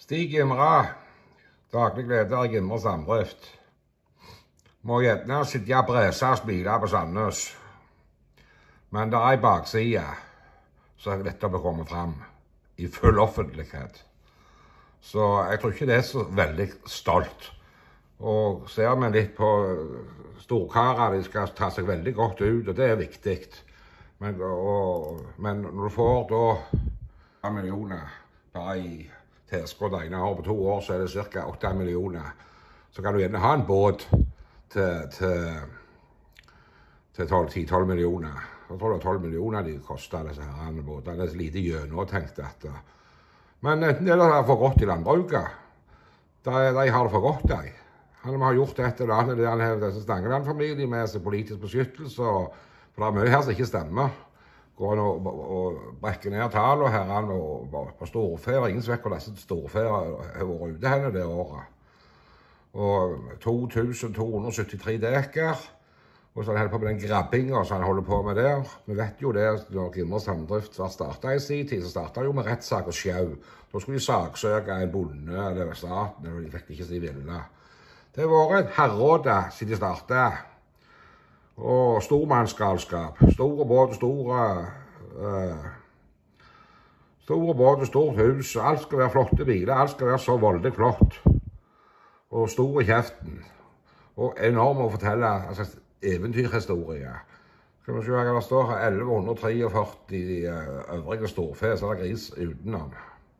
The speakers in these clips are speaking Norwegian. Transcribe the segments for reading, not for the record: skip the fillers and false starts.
Stig Gimra, daglig leder i Gimra Samdrift. Må gjerne sitte og brese og smile på Sandnes. Men det er en bakside, så dette bør komme frem i full offentlighet. Så jeg tror ikke det er så veldig stolt. Og ser vi litt på storkarer, de skal ta seg veldig godt ut, og det er viktig. Men når du får da 8 millioner bare i tilskudd ene år, på 2 år så er det ca. 8 millioner. Så kan du gjerne ha en båt til 10-12 millioner. Jeg tror det er 12 millioner de koster, disse her båtene. Det er lite gjennomtenkt dette. Men enten det er for godt i landbruket. De har det for godt, de. Han har gjort et eller annet, det han har disse Stangeland-familien med seg politisk beskyttelse, for det er mye her som ikke stemmer. Går han og brekker ned tallene her på storfe, og ingen svekker disse storfe har vært ute henne det året. Og 2273 dekar, og så han holder på med den grabbingen som han holder på med der. Vi vet jo det, når Gimra Samdrift var startet i sin tid, så startet jo med rettssak og skjau. Da skulle de saksøke en bonde eller staten, og de fikk ikke si ville. Det har vært et herråde siden de startet. Og stormannsgalskap. Store båt, stort hus. Alt skal være flotte biler. Alt skal være så voldelig flott. Og stor i kjeften. Og enorm å fortelle eventyrhistorie. Skal vi se hva det står her. 1143 øvrige storfe, så er det gris utenom.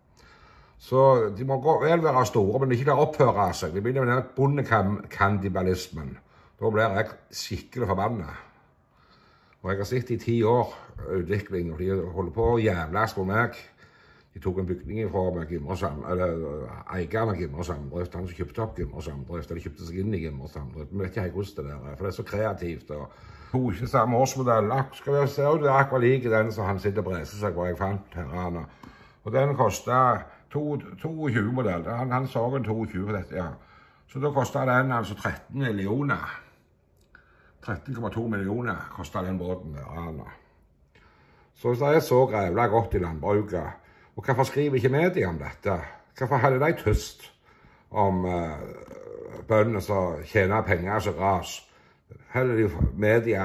Så de må vel være store, men ikke der oppføre seg. De begynner med denne bondekannibalismen. Da blir jeg skikkelig forbannet. Og jeg har sett i 10 år utvikling, og de holder på å jævles på meg. De tok en bygning fra meg, eieren av Gimra Samdrift, han som kjøpte opp Gimra Samdrift, eller kjøpte seg inn i Gimra Samdrift. Men vet ikke helt hvordan det er, for det er så kreativt. Og ikke samme årsmodell. Skal vi se ut det akkurat like den som han sitter og breser seg på, jeg fant her. Og den kostet 22 modell. Han så en 22 for dette, ja. Så da kostet den altså 13 millioner. 13,2 millioner kostet den båten der. Så det er så grevla godt i landbruket. Og hvorfor skriver ikke media om dette? Hvorfor holder de tyst om bøndene som tjener penger så ras? Holder de media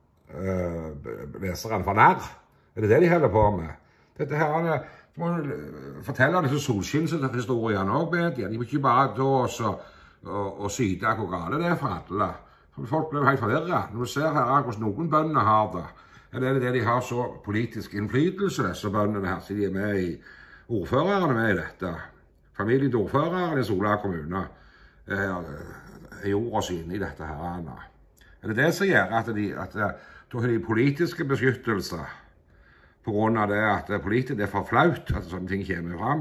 leserne for nær? Er det det de holder på med? Dette her du må fortelle disse solskinnshistoriene også, media. De må ikke bare ta og syte hvor gale det er for alle. Folk blir helt forvirret. Når du ser her hvordan noen bønder har det, eller er det de har så politisk innflytelse, disse bøndene her, så de er med i ordførerne med i dette. Familien til ordføreren i Sola kommune er jorda sine i dette her. Er det det som gjør at da har de politiske beskyttelser på grunn av det at politikere er for flaut at sånne ting kommer frem?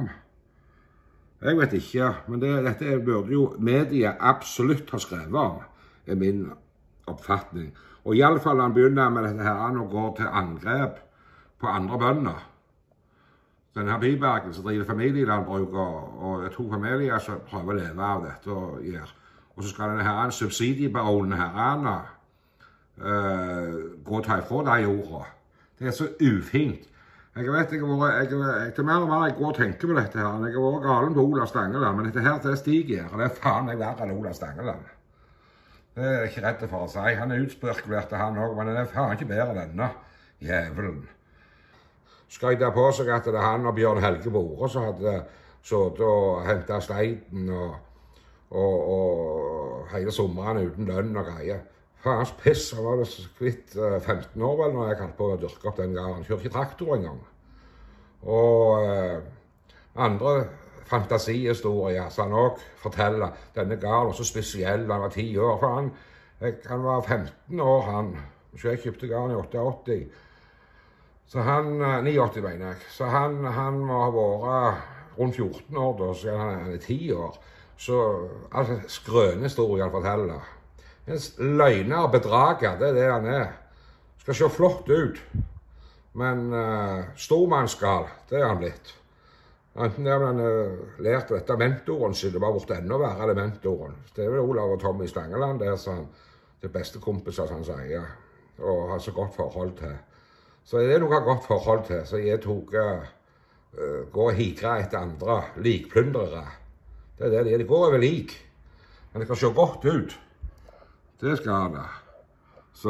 Jeg vet ikke, men dette burde jo media absolutt ha skrevet om, er min oppfatning. Og i alle fall han begynner med dette her og går til angrep på andre bønder. Denne Bybergen som driver familielandbruk og 2 familier som prøver å leve av dette og gjør. Og så skal denne her subsidiebaronen her gå og ta ifra de jorda. Det er så ufint. Jeg vet, til mer og mer jeg går og tenker på dette her. Jeg har vært galen på Ola Stangeland, men dette her til Stig her, og det er faen jeg verre enn Ola Stangeland. Det er jeg ikke redd for å si. Han er utspørkvert han også, men det er faen ikke bedre denne jævelen. Skøyte på seg at det er han og Bjørn Helge Bore som hadde sittet og hentet steinen og hele sommeren uten lønn og greier. Faens piss, han var kvitt 15 år vel når jeg kalte på å dyrke opp den gården. Han kjørte ikke traktor engang. Og andre fantasihistorier som han også forteller. Denne gården var så spesiell, han var 10 år. For han var 15 år, han. Så jeg kjøpte gården i 88. Så han, 89 mener jeg. Så han må ha vært rundt 14 år da, så han er 10 år. Så altså skrønehistorier han forteller. Løgner og bedrager, det er det han er. Skal se flott ut. Men stormannsgal, det er han blitt. Enten det er han lært dette av mentoren sin, det var vært enda verre det mentoren. Det er vel Olav og Tommy Stangeland, det er det beste kompiser, som han sier. Og har så godt forhold til. Så det er noe godt forhold til, så jeg tok går og hikrer etter andre, likplundrere. Det er det de er. De går over lik. Men det kan se godt ut. Det skal det. Så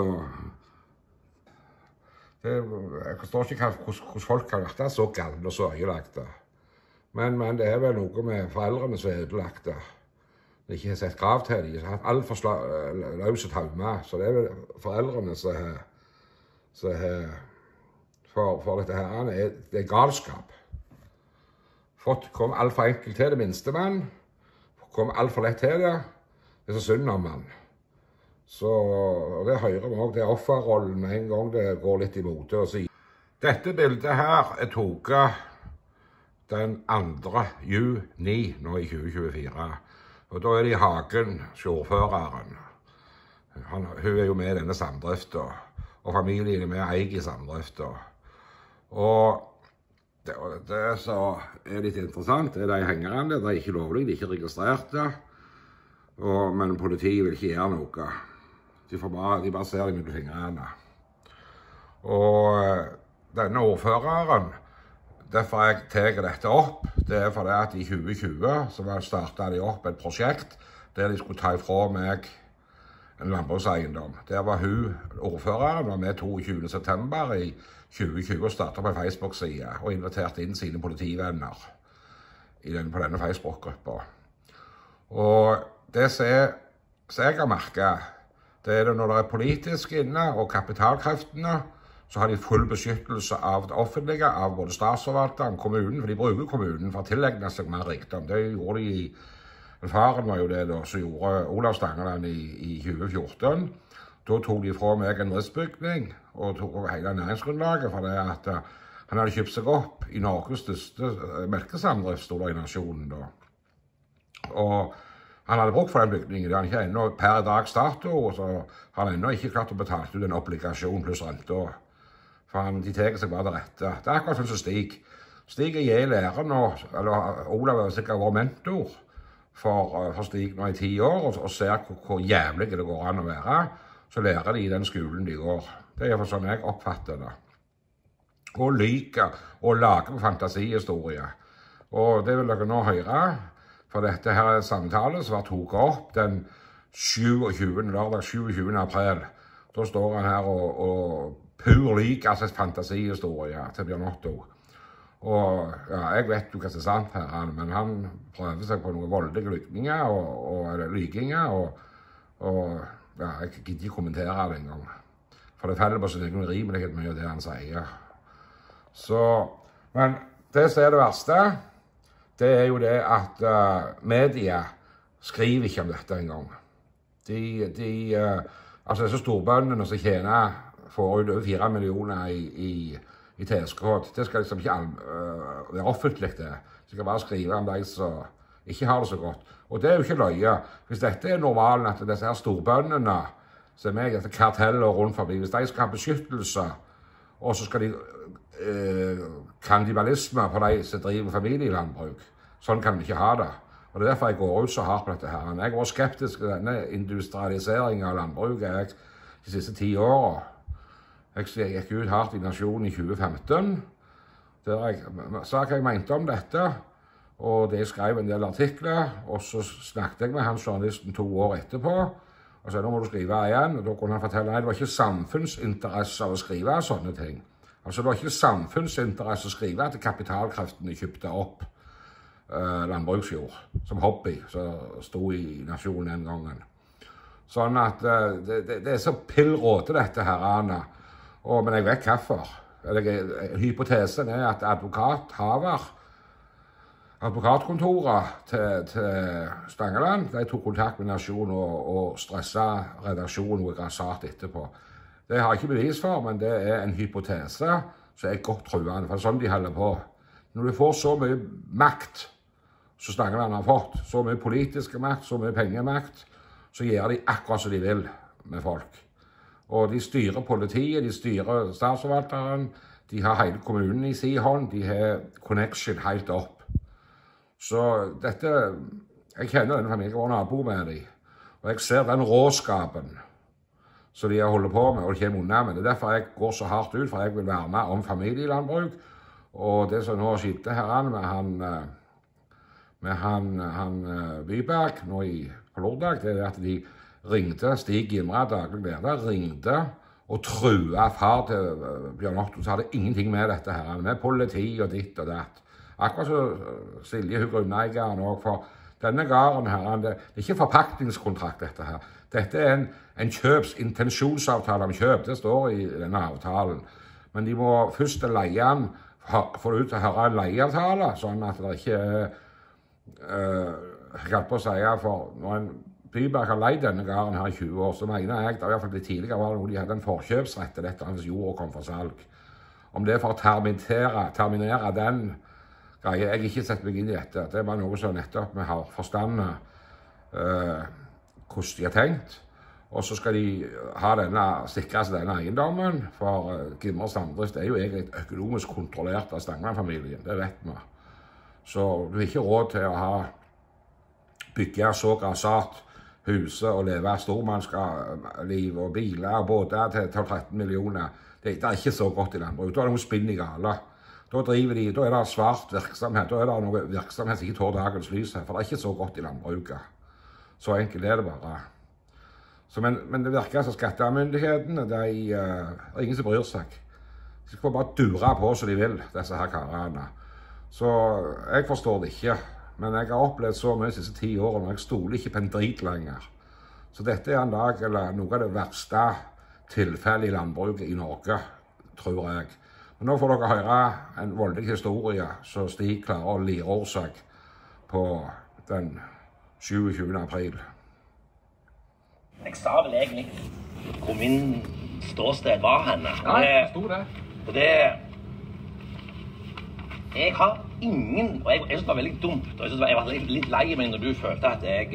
jeg forstår ikke hvordan folk kan være så gamle og så ødelagte. Men det er vel noe med foreldrene som er ødelagte. De ikke har sett grav til dem. De har hatt alt for løse traumer. Så det er vel foreldrene som for dette her. Det er galskap. Folk kom alt for enkelt til det minste mann. Kom alt for lett til det. Det er så synd om man. Så det hører vi også, det er offerrollen med en gang det går litt imot det å si. Dette bildet her er taget den 2. juni nå i 2024. Og da er det i Hagen, sjåføreren. Hun er jo med i denne samdriften, og familien er med og eier i samdriften. Og det som er litt interessant, det er de hengerne, det er ikke lovlig, de er ikke registrerte. Men politiet vil ikke gjøre noe. De bare ser dem mellom fingrene. Og denne ordføreren, derfor jeg tar dette opp, det er fordi at i 2020 så startet de opp et prosjekt der de skulle ta ifra meg en landbrukseiendom. Der var hun, ordføreren, var med 22. september i 2020 og startet på en Facebook-side og inviterte inn sine politivenner på denne Facebook-gruppa. Og det som jeg har merket, det er det når det er politisk inne og kapitalkreftene, så har de full beskyttelse av det offentlige, av både statsforvalteren, kommunen, for de bruker kommunen for å tilegne seg mer rikdom. Det gjorde de i, faren var jo det da, så gjorde Olav Stangeland i 2014. Da tok de fra meg en driftsbygning, og tok over hele næringsgrunnlaget, for det at han hadde kjøpt seg opp i Norges største melkesamdrift, stod det i Nasjonen da. Og han hadde brukt for den bygningen, det har han ikke ennå per dags dato, og så har han ennå ikke klart å betale ut en obligasjon pluss renta. For de teker seg bare til rette. Det er akkurat sånn som Stig. Stig er i lære nå, eller Olav har sikkert vært mentor for Stig nå i 10 år, og ser hvor jævlig det går an å være. Så lærer de i den skolen de går. Det er for sånn jeg oppfatter det. Og lyker, og lager på fantasihistorie. Og det vil dere nå høre. For dette her er en samtale som var tatt opp den 27. april. Da står han her og pur lyk, altså fantasihistorie til Bjørn Otto. Og ja, jeg vet jo hva som er sant her, men han prøver seg på noen voldelige lykinger, og ja, jeg gidder ikke kommentere det engang. For det faller på sin egen urimelighet mye av det han sier. Så, men det som er det verste, det er jo det at media skriver ikke om dette engang. Altså disse storbøndene som tjener, får ut over 4 millioner i tilskudd. Det skal liksom ikke være offentlig det. De skal bare skrive om de som ikke har det så godt. Og det er jo ikke løye. Hvis dette er normalen at disse her storbøndene, som er med i dette kartellet rundt forbi, hvis de skal ha beskyttelse, og så skal de kannibalisme på de som driver familielandbruk. Sånn kan vi ikke ha det. Og det er derfor jeg går ut så hardt på dette her. Jeg var skeptisk til denne industrialiseringen av landbruket de siste 10 årene. Jeg gikk ut hardt i Nasjonen i 2015, der jeg sa hva jeg mente om dette, og det skrev en del artikler, og så snakket jeg med han journalisten 2 år etterpå, og så nå må du skrive igjen, og da kunne han fortelle at det var ikke samfunnsinteresse av å skrive sånne ting. Altså det var ikke samfunnsinteresse å skrive at kapitalkreftene kjøpte opp landbruksjord som hobby, som stod i Nasjonen den gangen. Sånn at det er så pillråte dette her, Anna. Men jeg vet hvorfor. Hypotesen er at advokatkontoret til Stangeland, de tok kontakt med Nasjonen og stresset redaksjonen noe grassat etterpå. Det har jeg ikke bevis for, men det er en hypotese som er godt truende, for det er sånn de holder på. Når du får så mye makt, så Stangeland har fått, så mye politisk makt, så mye pengemakt, så gjør de akkurat som de vil med folk. Og de styrer politiet, de styrer statsforvalteren, de har hele kommunen i sin hånd, de har connection helt opp. Så dette, jeg kjenner denne familien, jeg var nabo med dem, og jeg ser den råskapen som de har holdt på med, og de kommer unna med. Det er derfor jeg går så hardt ut, for jeg vil være med om familielandbruk, Og det som nå skjedde her med han Byberg nå på lørdag, det at de ringte, Stig Gimra, daglig leder, ringte og trua far til Bjørn Otto, så hadde ingenting med dette her, med politi og ditt og datt. Akkurat så Silje, hun grunneieren også, for denne gården her, det er ikke forpaktingskontrakt dette her. Dette er en intensjonsavtale om kjøp, det står i denne avtalen. Men de må først leie den, få det ut til å høre en leieavtale, sånn at det ikke jeg kan på å si, for når en Byberg har leid denne gården her i 20 år, så mener jeg, i hvert fall det tidligere var det noe de hadde en forkjøpsrett til dette, hans jord kom for salg. Om det er for å terminere den greia, jeg har ikke sett meg inn i dette. Det er bare noe som nettopp vi har forstandet hvordan de har tenkt. Og så skal de sikre seg denne eiendommen, for Gimra Samdrift er jo egentlig økonomisk kontrollert av Stangeland-familien, det vet vi. Så du har ikke råd til å bygge så grassat huset og leve stormannsliv og biler og båter til 12-13 millioner. Det er ikke så godt i landbruk. Da er det noe spinn i gale. Da er det svart virksomhet. Da er det noe virksomhet som ikke tår dagens lys her, for det er ikke så godt i landbruket. Så enkelt er det bare. Men det virker som skattemyndighetene, det er ingen som bryr seg. De skal bare dure på som de vil, disse her karene. Så jeg forstår det ikke. Men jeg har opplevd så mye de siste 10 årene, og jeg stoler ikke på en drit lenger. Så dette er en dag, eller noe av det verste tilfellet i landbruket i Norge, tror jeg. Men nå får dere høre en voldelig historie, så Stig klarer å lire seg på den 27. april. Jeg sa vel egentlig hvor min ståsted var henne. Ja, jeg forstod det. Og det... Jeg har ingen, og jeg synes det var veldig dumt, og jeg var litt lei meg når du følte at jeg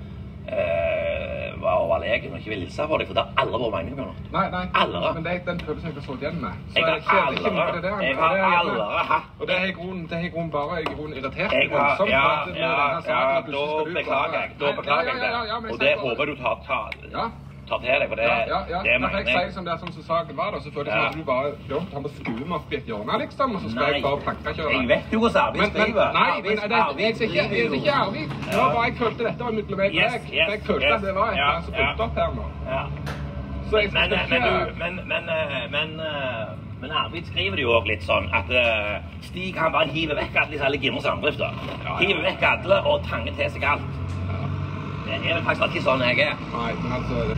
var overlegen og ikke ville hilse på deg, for det har aldri vært meningen med noe. Nei, aldri. Men det er den følelsen jeg har stått igjen med. Jeg har aldri hatt. Og det er i grunnen bare irritert. Ja, da beklager jeg. Og det håper du tar til deg, for det mener jeg. Jeg sier som det er sånn som saken var da, så føler jeg som at du bare han må skue meg opp i et hjørne, liksom, og så skal jeg bare plankekjøre. Jeg vet jo hvordan Arvid skriver. Nei, men det er ikke Arvid. Det var bare jeg følte dette var mellom meg og deg. Jeg følte at det var et eller annet som fulgte opp her nå. Men Arvid skriver det jo også litt sånn at Stig kan bare hive vekk alle Gimra Samdrifter. Hive vekk alle og tange til seg alt. Det er faktisk ikke sånn jeg er. Nei, men altså...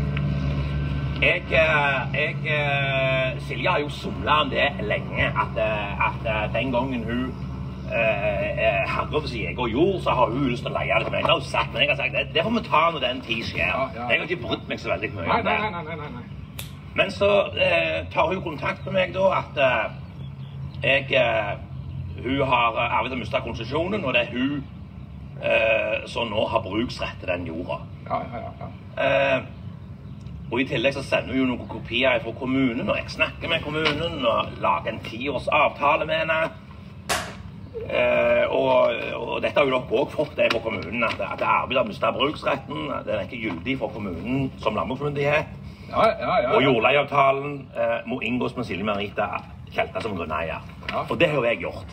Silje har jo somlet om det lenge, at den gangen hun herre for sin egen jord, så har hun lyst til å leie det til meg. Det har hun sagt, men jeg har sagt det får vi ta når den tid skjer. Jeg har ikke brutt meg så veldig mye om det. Nei. Men så tar hun kontakt med meg da, at hun har arvet å miste konsesjonen, og det er hun som nå har bruksrett til den jorda. Ja. Og i tillegg så sender hun jo noen kopier fra kommunen, og jeg snakker med kommunen og lager en 10-års avtale med henne. Og dette har jo dere også fått det fra kommunen, at Arvid har mistet bruksretten, den er ikke gyldig for kommunen som landbruksmyndighet. Og jordleieavtalen må inngås med Silje Merita Kjelta som grunneier. Og det har jo jeg gjort.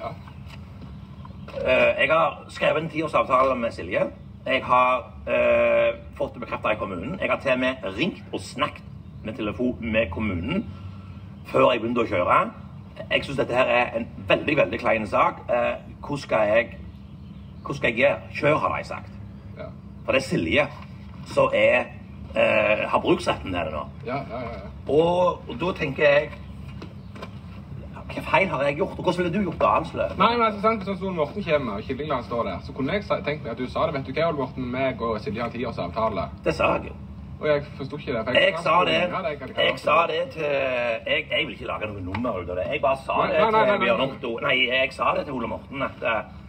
Jeg har skrevet en 10-års avtale med Silje. Jeg har fått det bekreftet i kommunen. Jeg har til og med ringt og snakket med kommunen før jeg begynte å kjøre. Jeg synes dette her er en veldig, veldig klein sak. Hvordan skal jeg gjøre? Kjør, har jeg sagt. For det er Silje som har bruksretten til det nå. Og da tenker jeg, hva feil har jeg gjort? Og hvordan ville du gjort det, Anslø? Nei, men altså, sant, hvis Ole Morten kommer og Killingland står der, så kunne jeg tenkt meg at du sa det. Vet du hva, Ole Morten, meg og Silje har 10 års avtale? Det sa jeg jo. Og jeg forstod ikke det. Jeg sa det til... Jeg vil ikke lage noe nummer ut av det. Jeg bare sa det til Bjørn Otto. Nei, jeg sa det til Ole Morten at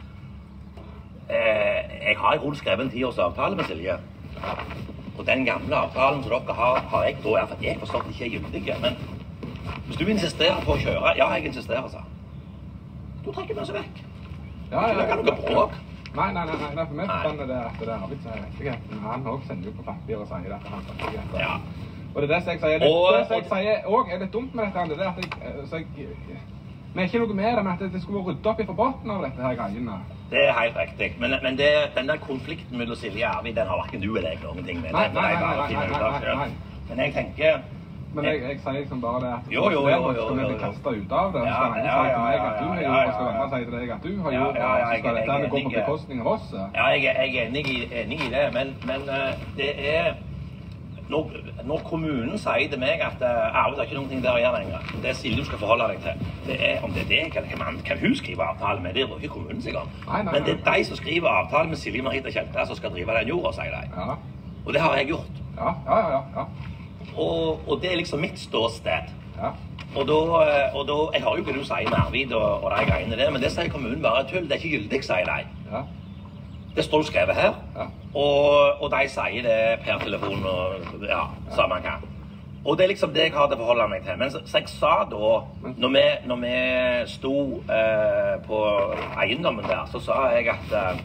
jeg har i grunn skrevet en 10 års avtale med Silje. Og den gamle avtalen som dere har jeg da, jeg forstår ikke er gyldig, men hvis du insisterer på å kjøre, ja, jeg insisterer, sa. Da trekker vi oss vekk. Ikke lager noe bråk. Nei, for meg forstand er det at det er Arvid som er rettigheten. Han også sender jo på papir og sier at han er rettigheten. Og det er det som jeg sier. Det som jeg sier også er litt dumt med dette, det er at Men ikke noe med det, men at det skulle være ryddet opp i forbotten av dette her greiene. Det er helt riktig, men den der konflikten mellom Silje og Arvid, den har hverken du eller jeg noen ting med. Nei. Men jeg tenker... Men jeg sier liksom bare det at Jo. skal vi bli kastet ut av det, og skal andre si til meg at du har gjort, og skal andre si til deg at du har gjort, og så skal dette gå på bekostning av oss. Ja, jeg er enig i det, men det er... Når kommunen sier til meg at Arvid har ikke noen ting der å gjøre lenger, det er Silje du skal forholde deg til. Det er om det er det, kan hun skrive avtale med, det er ikke kommunen sikkert. Men det er de som skriver avtale med Silje Marita Kjelte som skal drive den jorda, sier de. Og det har jeg gjort. Ja. Og det er liksom mitt ståsted. Ja. Og da, jeg har jo ikke du sier med Arvid og de greiene der, men det sier kommunen bare tull, det er ikke gyldig, sier de. Ja. Det står skrevet her, og de sier det per telefon og samme hva. Og det er liksom det jeg har til å forholde meg til. Men så jeg sa da, når vi sto på eiendommen der, så sa jeg at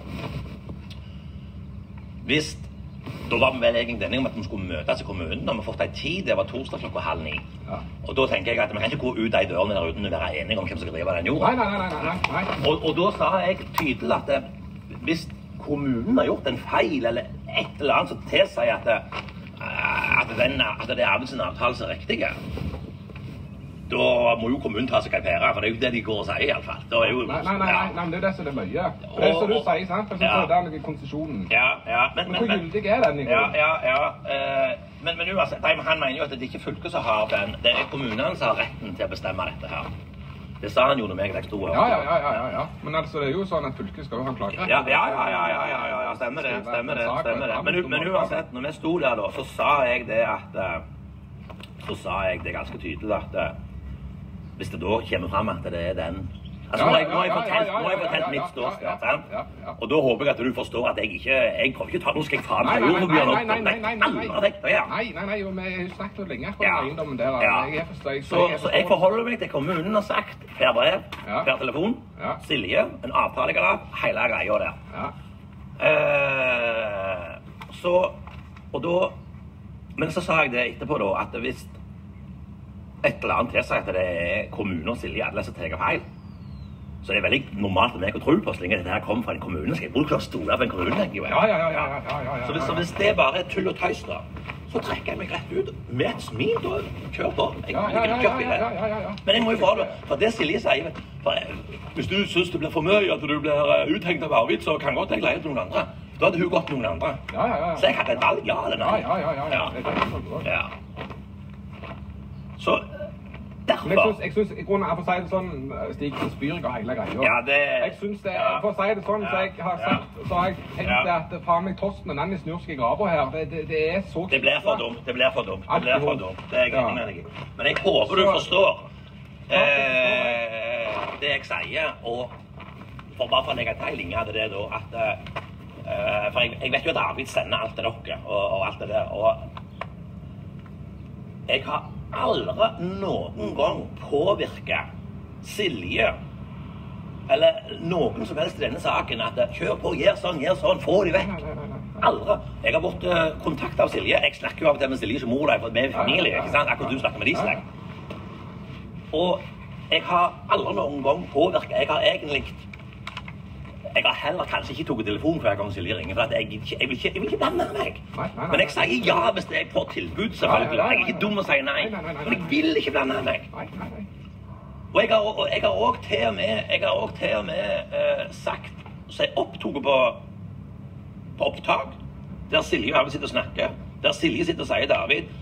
hvis da var vi vel egentlig enige om at vi skulle møtes i kommunen, og vi fått en tid, det var torsdag klokka 8:30. Og da tenker jeg at vi kan ikke gå ut de dørene der uten å være enige om hvem som skal drive den jorda. Nei. Og da sa jeg tydelig at hvis kommunen har gjort en feil, eller et eller annet som tilsier at det er Arvid sin avtale som er riktig, da må jo kommunen ta seg en pære, for det er jo det de går og sier i alle fall. Nei, men det er det som er mye. Det er som du sier, sant? For så er det konsesjonen. Men hvor gyldig er den? Men uansett, han mener jo at det ikke er fylket som har den, det er kommunene som har retten til å bestemme dette her. Det sa han jo når jeg sto her. Ja. Men altså, det er jo sånn at fylket skal jo ha en klagerett. Ja, stemmer det. Men uansett, når vi sto der da, så sa jeg det ganske tydelig at hvis det da kommer frem at det er den... Altså, nå har jeg fortalt mitt ståsted, sant? Og da håper jeg at du forstår at jeg kommer ikke ta noe skrekk fra meg. Nei, jo, men jeg har snakket lenge på eiendommen der. Så jeg forholder meg til kommunen har sagt per brev, per telefon, Silje, en avtalegrad, hele greia der. Men så sa jeg det etterpå da, at hvis et eller annet tilsier at det er kommunen og Silje alle som tar feil, så det er veldig normalt for meg å tro på, så lenge dette her kommer fra en kommune. Skal jeg bruke å stole på en kommune, tenker jeg. Så hvis det bare er tull og tøys da, så trekker jeg meg rett ut med et smil og kjører på. Men jeg må jo forholde, for det Silje sier, hvis du synes det blir for mye, at du blir uthengt av Arvid, så kan godt jeg leie til noen andre. Da hadde hun gått til noen andre. Så jeg hadde et valg, ja eller nei. Så derfor... Jeg synes i grunnen, for å si det sånn, Stig spyr jeg av hele greia. Jeg synes det, for å si det sånn, så jeg har sagt, så har jeg tenkt at faen meg Torsten og Nanny snur seg i grava her. Det er så... Det blir for dumt. Det er jeg enig med deg i. Men jeg håper du forstår det jeg sier, og bare for å legge til linje hadde det da, at... For jeg vet jo at Arvid sender alt til dere, og alt det der, og... Jeg har aldri noen gang påvirket Silje, eller noen som helst i denne saken, at kjør på, gjør sånn, få de vekk. Aldri. Jeg har vært kontakt av Silje. Jeg snakker jo av og til med Silje som mor deg, for vi er familie, ikke sant? Akkurat du snakker med de slekt. Og jeg har aldri noen gang påvirket. Jeg har heller kanskje ikke tatt telefonen hver gang Silje ringer, for jeg vil ikke blande meg. Men jeg sier ja hvis jeg får tilbud, selvfølgelig. Jeg er ikke dum å si nei, men jeg vil ikke blande meg. Og jeg har også til og med sagt, så jeg opptog på opptak, der Silje og Arvid sitter og snakker, der Silje sitter og sier til Arvid,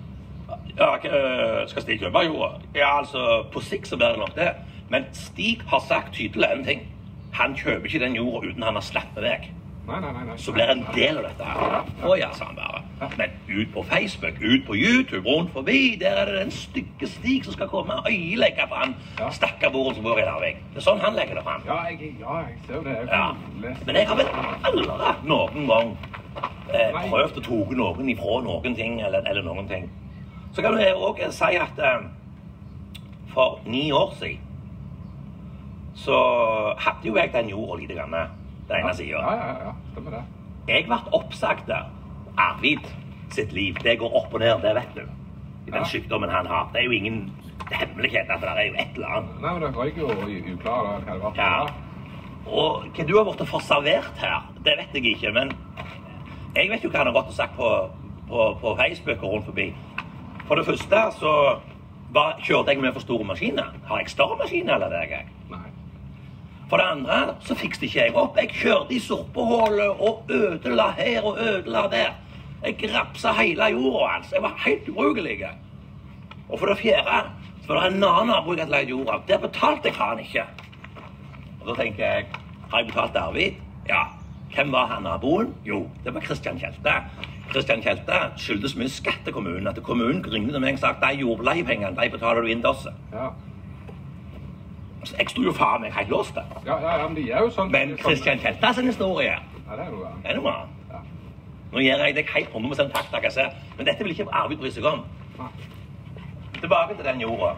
skal Stig kjøpe jorda? Ja, altså, på sikt så blir det nok det. Men Stig har sagt tydelig en ting. Han kjøper ikke den jorda uten han har slappet vekk. Nei. Så blir det en del av dette her. Ja, sa han bare. Men ut på Facebook, ut på YouTube, rundt forbi, der er det den stygge Stig som skal komme og øyelegge på han stakkerboren som bor i Larvik. Det er sånn han legger det fram. Ja, jeg ser det. Men jeg har vel aldri noen gang prøvd å toge noen ifra noen ting, eller noen ting. Så kan jeg også si at for 9 år siden, så hadde jo jeg den jorda lite grann, den ene siden. Ja, stemmer det. Jeg ble oppsagt der. Arvid sitt liv, det går opp og ned, det vet du. I den sykdommen han har. Det er jo ingen hemmelighet at det jo et eller annet. Nei, men det røyker jo uklar da, hva det var. Ja. Og hva du har vært for servert her, det vet jeg ikke, men jeg vet jo hva han har gått og sagt på Facebook og rundt forbi. For det første så kjørte jeg med for store maskiner. Har jeg større maskiner eller det jeg? Nei. For det andre så fikset ikke jeg opp. Jeg kjørte i sorpehålet og ødela her og ødela der. Jeg grapsa hele jorda hans. Jeg var helt ubrukelig. Og for det fjerde så var det en annen nabo jeg hadde leid jorda. Der betalte jeg han ikke. Og da tenker jeg, har jeg betalt Arvid? Ja. Hvem var han naboen? Jo, det var Kristian Kjelte. Kristian Kjelte skyldtes mye skatt til kommunen. At kommunen ringte til meg og sa at de jordleiepengene, de betaler du inn til oss. Ja. Så jeg stod jo faen meg helt låst. Ja, men de jo sånn. Men Kristian Kjelte er sin historie. Ja, det noe annet. Det noe annet. Ja. Nå gjør jeg deg helt 100% fakta, jeg ser. Men dette vil ikke Arvid bry seg om. Nei. Tilbake til den jorda.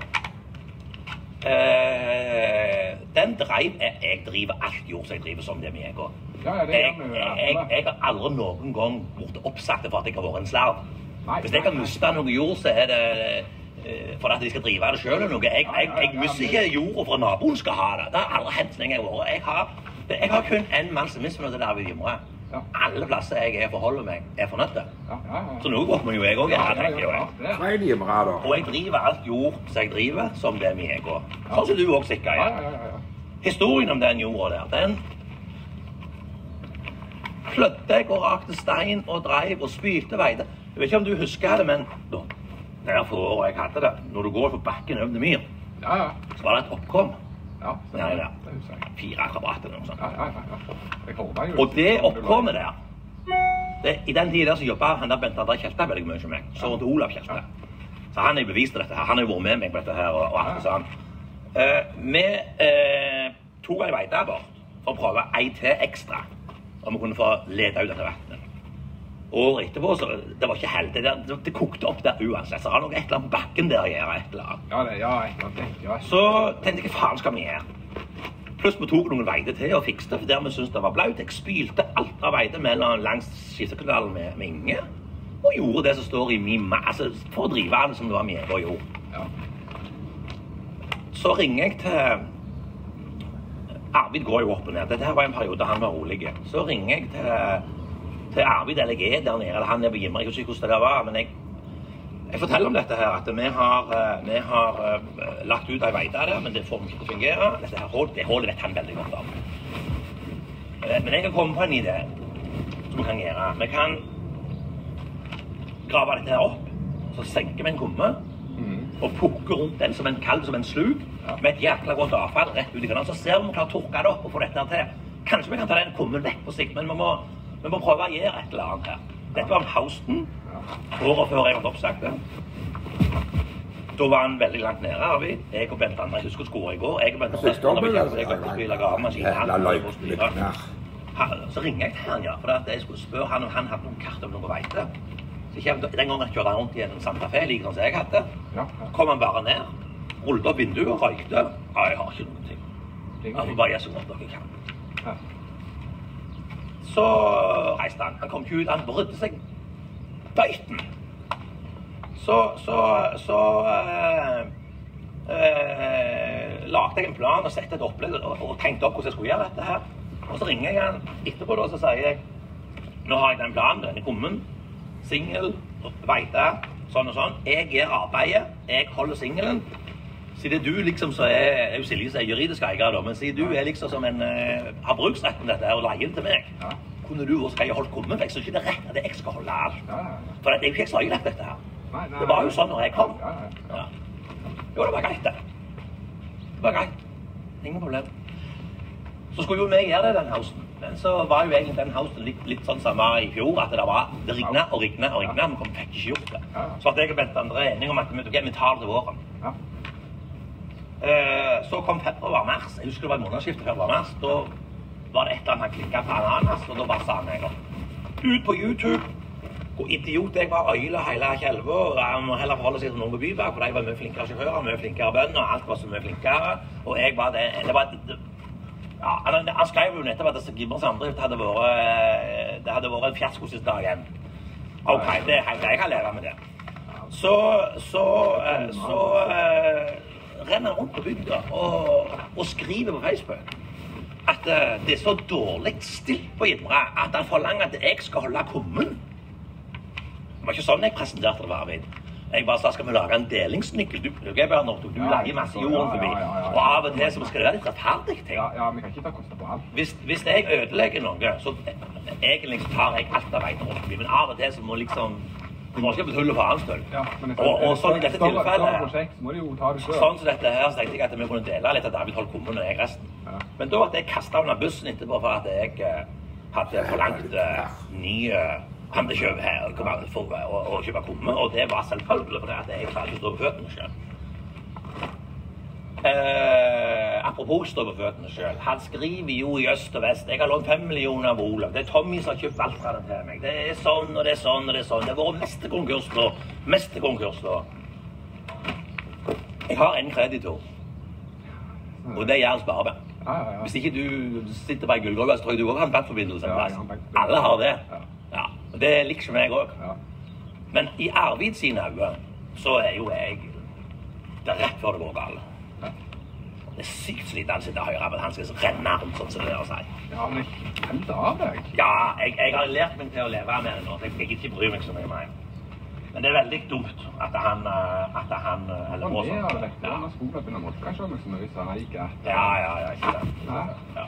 Den jeg driver alt jord som jeg driver som det jeg går. Ja, det jeg har aldri noen gang blitt oppsagt for at jeg har vært en slarv. Hvis jeg har mistet noe jord, så er det for at de skal drive det selv eller noe. Jeg mister ikke jorda for at naboen skal ha det. Det har aldri hendt så lenge jeg har vært. Jeg har kun en mann som misfornøyd til Arvid Gimre. Alle plasser jeg forholder meg, fornøyd. Så noe godt må jo jeg også gjøre, tenker jeg. Og jeg driver alt jord som jeg driver, som det jeg går. Sånn som du også sikkert gjør. Historien om den jorda der, den klødde jeg og rakte stein og dreiv og spylte veide. Jeg vet ikke om du husker det, men det er for året jeg hadde det. Når du går på bakken over til myr, så var det et oppkom. Ja, det er 4 kvadrat eller noe sånt. Og det oppkommet der, i den tiden der så jobbet han der Bent André Kjelte veldig mye som meg, så til Olav Kjelte. Så han har bevist dette her, han har jo vært med meg på dette her og alt det sånn. Vi tok en veide bort for å prøve en til ekstra, om vi kunne få lede ut dette vannet. Året etterpå, så det var ikke helt, det kokte opp der uansett, så har noe et eller annet bakken der å gjøre et eller annet. Så tenkte jeg, hva faen skal vi gjøre? Pluss vi tok noen veide til og fikste, for der vi syntes det var blaut. Jeg spylte alt av veide mellom langs Skiftekanalen med Inge, og gjorde det som står i min masse, for å drive det som det var med og gjorde. Så ringer jeg til Arvid går jo opp og ned. Dette her var en periode han var rolig. Så ringer jeg til Arvid eller jeg der nede, eller han er på Gimre, jeg husker ikke hvordan det var, men jeg forteller om dette her, at vi har lagt ut en veide der, men det får ikke til å fungere. Dette her, det hullet vet han veldig godt om. Men jeg kan komme på en idé som vi kan gjøre. Vi kan grave dette her opp, så senker vi en kumme, og pukker rundt den som en kalv, som en slug, med et jækla godt avfall rett ut i kanalen, så ser vi om vi klarer å tørke det opp og få dette til. Kanskje vi kan ta den kummen vekk på sikt, men vi må prøve å gjøre et eller annet her. Dette var om Hausten, året før jeg hadde oppsagt det. Da var han veldig langt nede, Arvid. Jeg og Bent André, jeg husker skolen i går. Jeg og Bent André, jeg glemte å spille gravemaskinen. Så ringer jeg til han, for jeg skulle spørre han om han hadde noen kart om noe veide. Den gangen jeg kjørte han rundt i en Santa Fe, like som jeg hadde. Kom han bare ned, rullet opp vinduet og røykte. Ja, jeg har ikke noen ting. Jeg får bare gjøre så godt dere kan. Så reiste han. Han kom ikke ut, han brydde seg bøyten. Så lagde jeg en plan og sette et opplegg og tenkte opp hvordan jeg skulle gjøre dette her. Og så ringer jeg han etterpå da, så sier jeg, nå har jeg den planen, denne kummen, singel, veide, sånn og sånn. Jeg gjør arbeidet, jeg holder singelen. Siden du liksom så er jo Silje som er juridisk eier da, men siden du er liksom som en har bruksretten dette her og leier det til meg, kunne du også holdt kummen, for jeg synes ikke det er rett at jeg skal holde alt. For det er jo ikke jeg som har dette her. Det var jo sånn når jeg kom. Jo, det var greit det. Det var greit. Ingen problem. Så skulle jo vi gjøre det den hausten. Men så var jo egentlig den hausten litt sånn som var i fjor, at det rignet og rignet og rignet, men fikk ikke gjort det. Så at jeg og Bent André er enige om at vi tar det til våren. Så kom februar-mars, jeg husker det var en månedsskifte februar-mars, da var det et eller annet han klikket på ananas, og da bare sa han meg ut på YouTube, hvor idiot jeg var, øyla hele kjelva, og jeg må heller forholde seg til noen på Byberg, for de var mye flinkere sjåfører, mye flinkere bønder, og alt var så mye flinkere, og jeg var det, ja, han skrev jo nettopp at Gimre Samdrift hadde vært en fiasko siste dagen. Ok, det er helt, jeg kan leve med det. så renner han rundt på bygda og skriver på Facebook at det er så dårlig stilt på Gimre at han forlanger at jeg skal holde kummen. Det var ikke sånn jeg presenterte det, Arvid. Jeg bare sa, skal vi lage en delingsnykkel? Du leier masse jorden forbi. Og av og til så skal det være litt rettferdig ting. Ja, vi kan ikke ta koster på alt. Hvis jeg ødelegger noe, så egentlig tar jeg alt av veien rundt forbi. Men av og til så må liksom... Du må ikke betale for hans støl. Og sånn i dette tilfellet... Sånn som dette her, så tenkte jeg at vi kunne dele litt av David holdt kummen og jeg resten. Men da ble jeg kastet under bussen etterpå for at jeg hadde forlangt nye... Han til kjøp her og kjøpe kumme, og det var selvfølgelig fordi at jeg klarte å stå på føttene selv. Apropos stå på føttene selv, han skriver jo i øst og vest, jeg har lånt 5 millioner av Olav, det er Tommy som har kjøpt alt fra den til meg, det er sånn og det er sånn og det er sånn, det er vår meste konkurs nå. Jeg har en kreditor, og det er Jærs Barbe. Hvis ikke du sitter på en gullgruve, så tror jeg du også har en bankforbindelse en plass. Alle har det. Ja, og det liker ikke meg også. Men i Arvid sine øyne, så er jo jeg det rett før det går galt. Det er sykt slitende å sitte høyre av at han skal renne rundt sånn som det å si. Ja, men jeg kan det av deg. Ja, jeg har lært meg til å leve med det nå, så jeg ikke bryr meg så mye mer. Men det er veldig dumt at han eller noe sånt. Han er han har skolet begynner å måtte så mye, så han gikk etter. Ja, ikke det. Ja.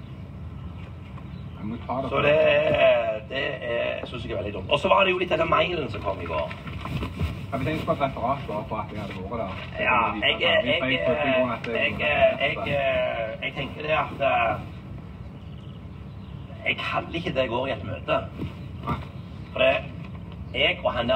Så det synes jeg er veldig dumt. Og så var det jo litt denne mailen som kom i går. Ja, vi tenkte på et referat bare på at jeg hadde vært der. Ja, jeg tenker det at jeg kaller ikke det i går i et møte. For det, jeg og han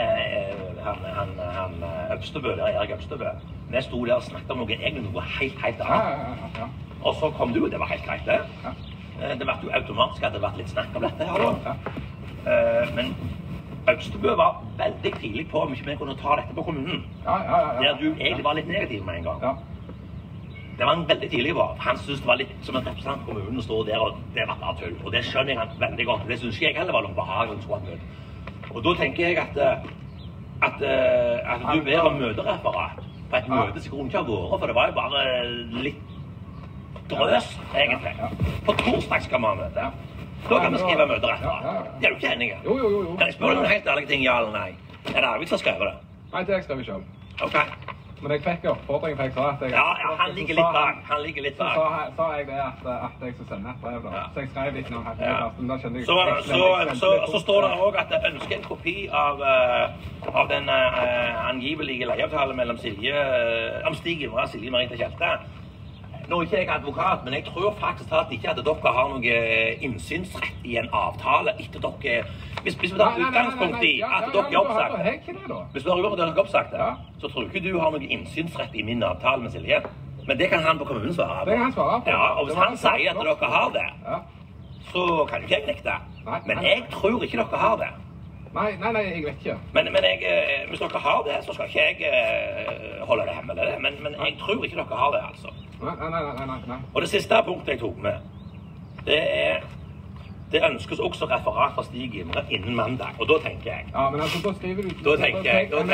Øvstebø, Erik Øvstebø, vi sto der og snakket om noe helt annet. Og så kom du, og det var helt greit det. Det ble jo automatisk at det ble litt snakk om dette her da. Men Øvstebø var veldig tidlig på om ikke vi kunne ta dette på kommunen. Der du egentlig var litt negativ med en gang. Det var han veldig tidlig på. Han syntes det var litt som en representant på kommunen å stå der, og det var bare tull. Og det skjønner jeg han veldig godt. Det synes ikke jeg heller var noe behagelig å skulle ha møte. Og da tenker jeg at du ber om møtereferat på et møte som kunne ikke ha vært, for det var jo bare litt drøs, egentlig. På torsdag skal vi ha møte. Da kan vi skrive møtereferat. Det er du ikke enige? Jo. Kan jeg spørre deg noen helt ærlige ting, ja eller nei? Er det Arvid som skrev det? Nei, det har jeg skrevet selv. Ok. Men jeg fikk oppfordringen, for jeg sa at jeg... Ja, han ligger litt bak. Så sa jeg det at jeg skulle sende et brev da. Så jeg skrev ikke noe her, men da kjente jeg... Så står det også at jeg ønsker en kopi av den angivelige leieavtalen mellom Stig Gimre og Silje Marita Kjelte. Nå er ikke jeg advokat, men jeg tror faktisk at ikke at dere har noe innsynsrett i en avtale etter dere... Hvis vi tar utgangspunkt i at dere er oppsagt det, hvis du har gjort dere oppsagt det, så tror ikke du har noe innsynsrett i min avtale med Silje. Men det kan han på kommunen svare på. Det kan han svare på. Ja, og hvis han sier at dere har det, så kan jo ikke jeg nekte. Men jeg tror ikke dere har det. Nei, jeg vet ikke. Men hvis dere har det, så skal ikke jeg holde det hemmelig. Men jeg tror ikke dere har det, altså. Nei. Og det siste punktet jeg tok med, det ønskes også referat fra Stig Gimre innen mandag. Og da tenker jeg... Ja, men altså, da skriver du... Da tenker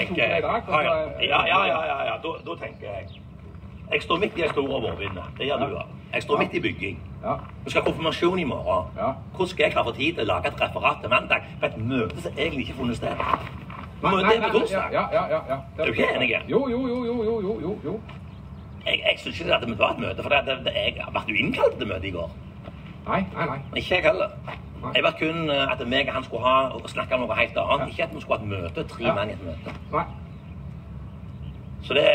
jeg... Jeg står midt i en stor overvinne. Det gjør du da. Jeg står midt i bygging. Vi skal ha konfirmasjon i morgen. Hvordan skal jeg klare for tid til å lage et referat til mandag for et møte som egentlig ikke funnet sted? Møte er på torsdag. Ja. Er du ikke enig? Jo. Jeg synes ikke at det var et møte, for var du innkalt til møte i går? Nei. Ikke jeg heller. Jeg var kun at meg og han skulle snakke om noe helt annet. Ikke at vi skulle ha et møte, 3 mann i et møte. Nei. Så det...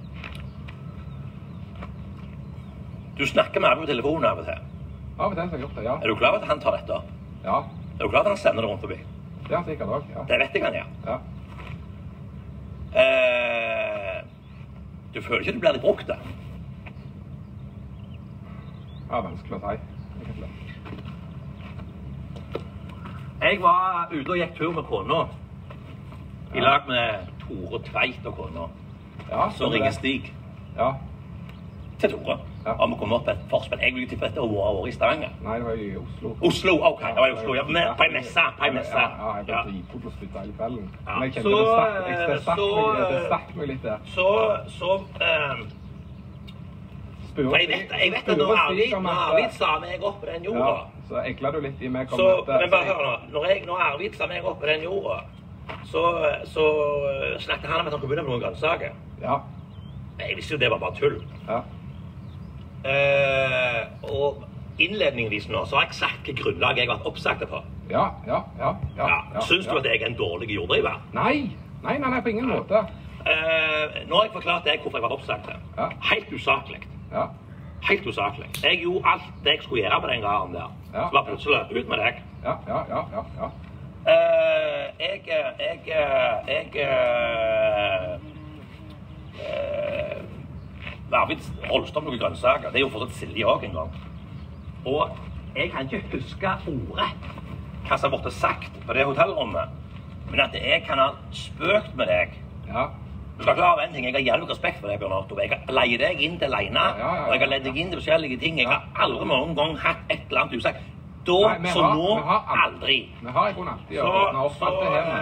Du snakker med Arvid på telefonen av og til. Av og til har jeg gjort det, ja. Er du klar over at han tar dette? Ja. Er du klar over at han sender det rundt forbi? Ja, sikkert også, ja. Det vet jeg han gjør. Ja. Du føler ikke du blir litt brukt da? Ja, vanskelig å si. Jeg var ute og gikk tur med kona. I lag med Tore Tveit og kona. Ja, så ringer Stig. Ja. Til Tore. om å komme opp et forspill. Jeg vil jo tippe dette året i Stavanger. Nei, det var i Oslo. Oslo, ok, det var i Oslo, ja, på en messe, Ja, jeg ble dritfot og spyttet hele kvelden. Men jeg kjente det stakk meg litt der. Jeg vet at når Arvid sa meg opp på den jorda, så eklet du litt i meg. Men bare hør nå, når Arvid sa meg opp på den jorda, så snakket han om at han kunne begynne med noen grønnsaker. Ja. Jeg visste jo det var bare tull. Ja. Og innledningsvis nå, så har jeg sagt hvilket grunnlag jeg har vært oppsagt på. Ja. Synes du at jeg er en dårlig jorddriver? Nei, på ingen måte. Nå har jeg forklart deg hvorfor jeg var oppsagt. Helt usaklig. Ja. Helt usaklig. Jeg gjorde alt det jeg skulle gjøre på den garen der. Så var plutselig ut med deg. Ja. Arvid holdt om noen grønnsaker. Det er jo fortsatt Silje også en gang. Og jeg kan ikke huske ordet hva som har vært sagt på det hotellrommet, men at jeg kan ha spøkt med deg. Ja. Du skal klare en ting. Jeg har jævlig respekt for deg, Bjørn Otto. Jeg har leiet deg inn til alene, og jeg har ledet deg inn til forskjellige ting. Jeg har aldri noen gang hatt et eller annet usagt. Da, så nå, aldri. Vi har ikke alltid ordnet opp alt det her.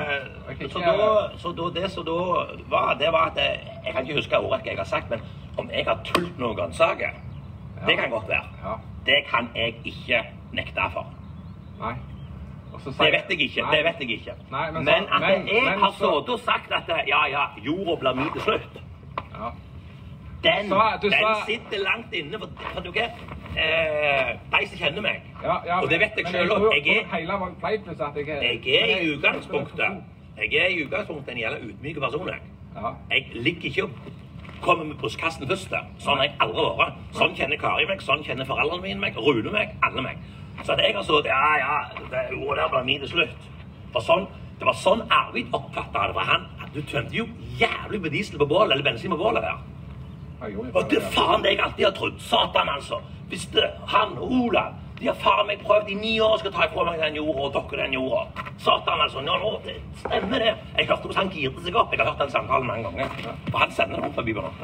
Så det var at jeg kan ikke huske ordet jeg har sagt, men om jeg har tullt noen grønnsaker, det kan godt være. Det kan jeg ikke nekte for. Nei. Det vet jeg ikke. Nei, men at jeg har stått og sagt at jorda blir min til slutt. Den sitter langt inne, for du ikke de som kjenner meg. Og det vet jeg selv også. Jeg er i utgangspunktet en jævla ydmyk person. Jeg ligger ikke og kommer med brystkassen først. Sånn har jeg aldri vært. Sånn kjenner Kari meg, sånn kjenner foreldrene mine meg, Rune meg, alle meg. Så at jeg har sagt, det ordet der ble min til slutt. Det var sånn Arvid oppfattet det, for du tømte jo jævlig med diesel på bålet, eller bensin på bålet der. Og det faen det jeg alltid har trodd, satan altså. Hvis han og Olav, de har faen meg prøvd i 9 år skal ta ifra meg den jorda og dere den jorda. Satan altså, nå, det stemmer det. Jeg hørte hvordan han girte seg opp, jeg har hørt den samtalen mange ganger. For han sender det opp forbi på noe.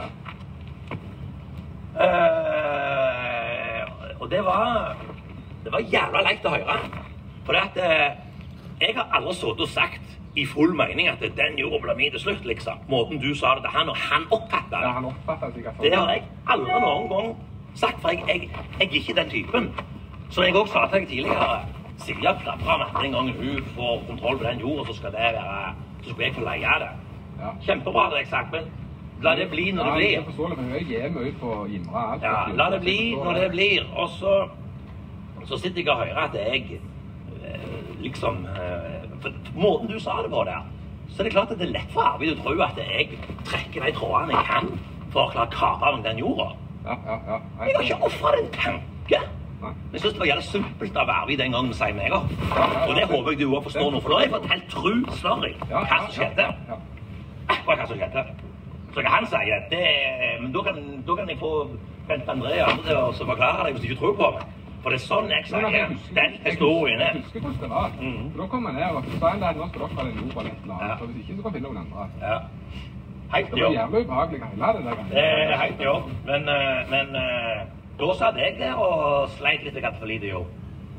Og det var jævla leit å høre. For det at jeg har aldri stått og sagt i full mening at den jorda ble min til slutt, liksom. Måten du sa det til han, og han oppfattet det. Ja, han oppfattet sikkert. Det har jeg aldri noen gang sagt, for jeg er ikke den typen. Så jeg også sa til deg tidligere, Silja klapper om at den gangen hun får kontroll på den jorda, så skal det være, så skal jeg få leie det. Kjempebra det jeg sagt, men la det bli når det blir. Jeg forstår det, men hun er mye på Gimra. La det bli når det blir, og så sitter jeg og hører at jeg liksom, for måten du sa det på der, så er det klart at det er lett for Arvid å tro at jeg trekker de trådene jeg kan for å klare å kapre meg den jorda. Jeg har ikke offret en tanke. Jeg synes det var jævlig simpelt av Arvid den gangen sier meg opp. Og det håper jeg du også forstår nå, for da har jeg fortalt true story hva som skjedde. Akkurat hva som skjedde. Så hva han sier, men da kan jeg få Bent Andrea til å forklare deg hvis du ikke tror på meg. For det er sånn jeg sier den historien er. Jeg husker hvordan det var. Da kom jeg ned og sa en dag, nå skal dere ha den jorda litt eller annet. For hvis ikke så kan jeg finne noen andre. Helt det var jævlig ubehagelig å hele det der. Det er helt jobb. Men da satt jeg der og sleit litt med at for lite jobb.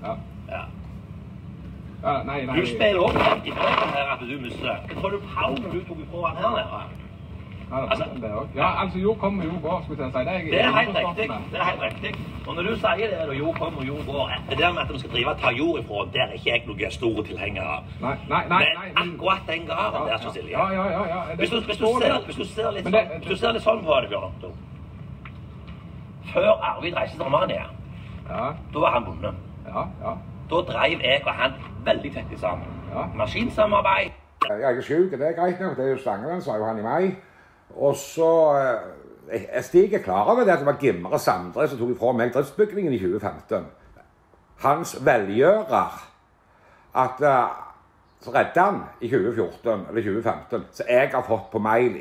Du spiller også langt i forhold her at du mister. Jeg tror du Paul når du tok ifra han her nede. Altså jord kommer, jord går, skulle jeg si. Det er helt riktig. Og når du sier det, da jord kommer, jord går, det der med at de skal drive og ta jord ifra, der er ikke jeg noen store tilhenger av. Men akkurat den garen der, så Silje. Hvis du ser litt sånn på det, Bjørn Otto. Før Arvid reiste til Romania, da var han bonde. Da drev jeg og han veldig tett sammen. Maskinsamarbeid. Jeg er ikke syk, det er greit nok, det er jo Stangeland, sa jo han i meg. Og så jeg stiger klar over det at det var Gimre Sandre som tok ifra meg driftsbygningen i 2015. Hans velgjører at så redde han i 2014 eller 2015, så jeg har fått på mail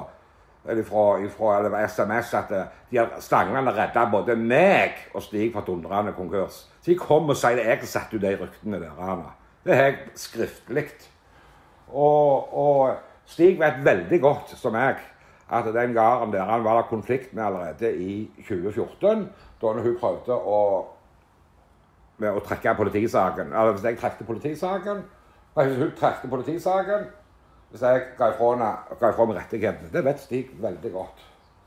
eller SMS at Stangeland har reddet både meg og Stig fra dundrende konkurs. Så jeg kom og sier det, jeg har satt ut de ryktene der, Anna. Det er helt skriftlig. Og Stig vet veldig godt, som jeg, at den garen der, han var der konflikt med allerede i 2014, da hun prøvde med å trekke politisaken. Eller hvis jeg trekte politisaken, hvis hun trekte politisaken, hvis jeg ga ifra meg rettighetene. Det vet Stig veldig godt.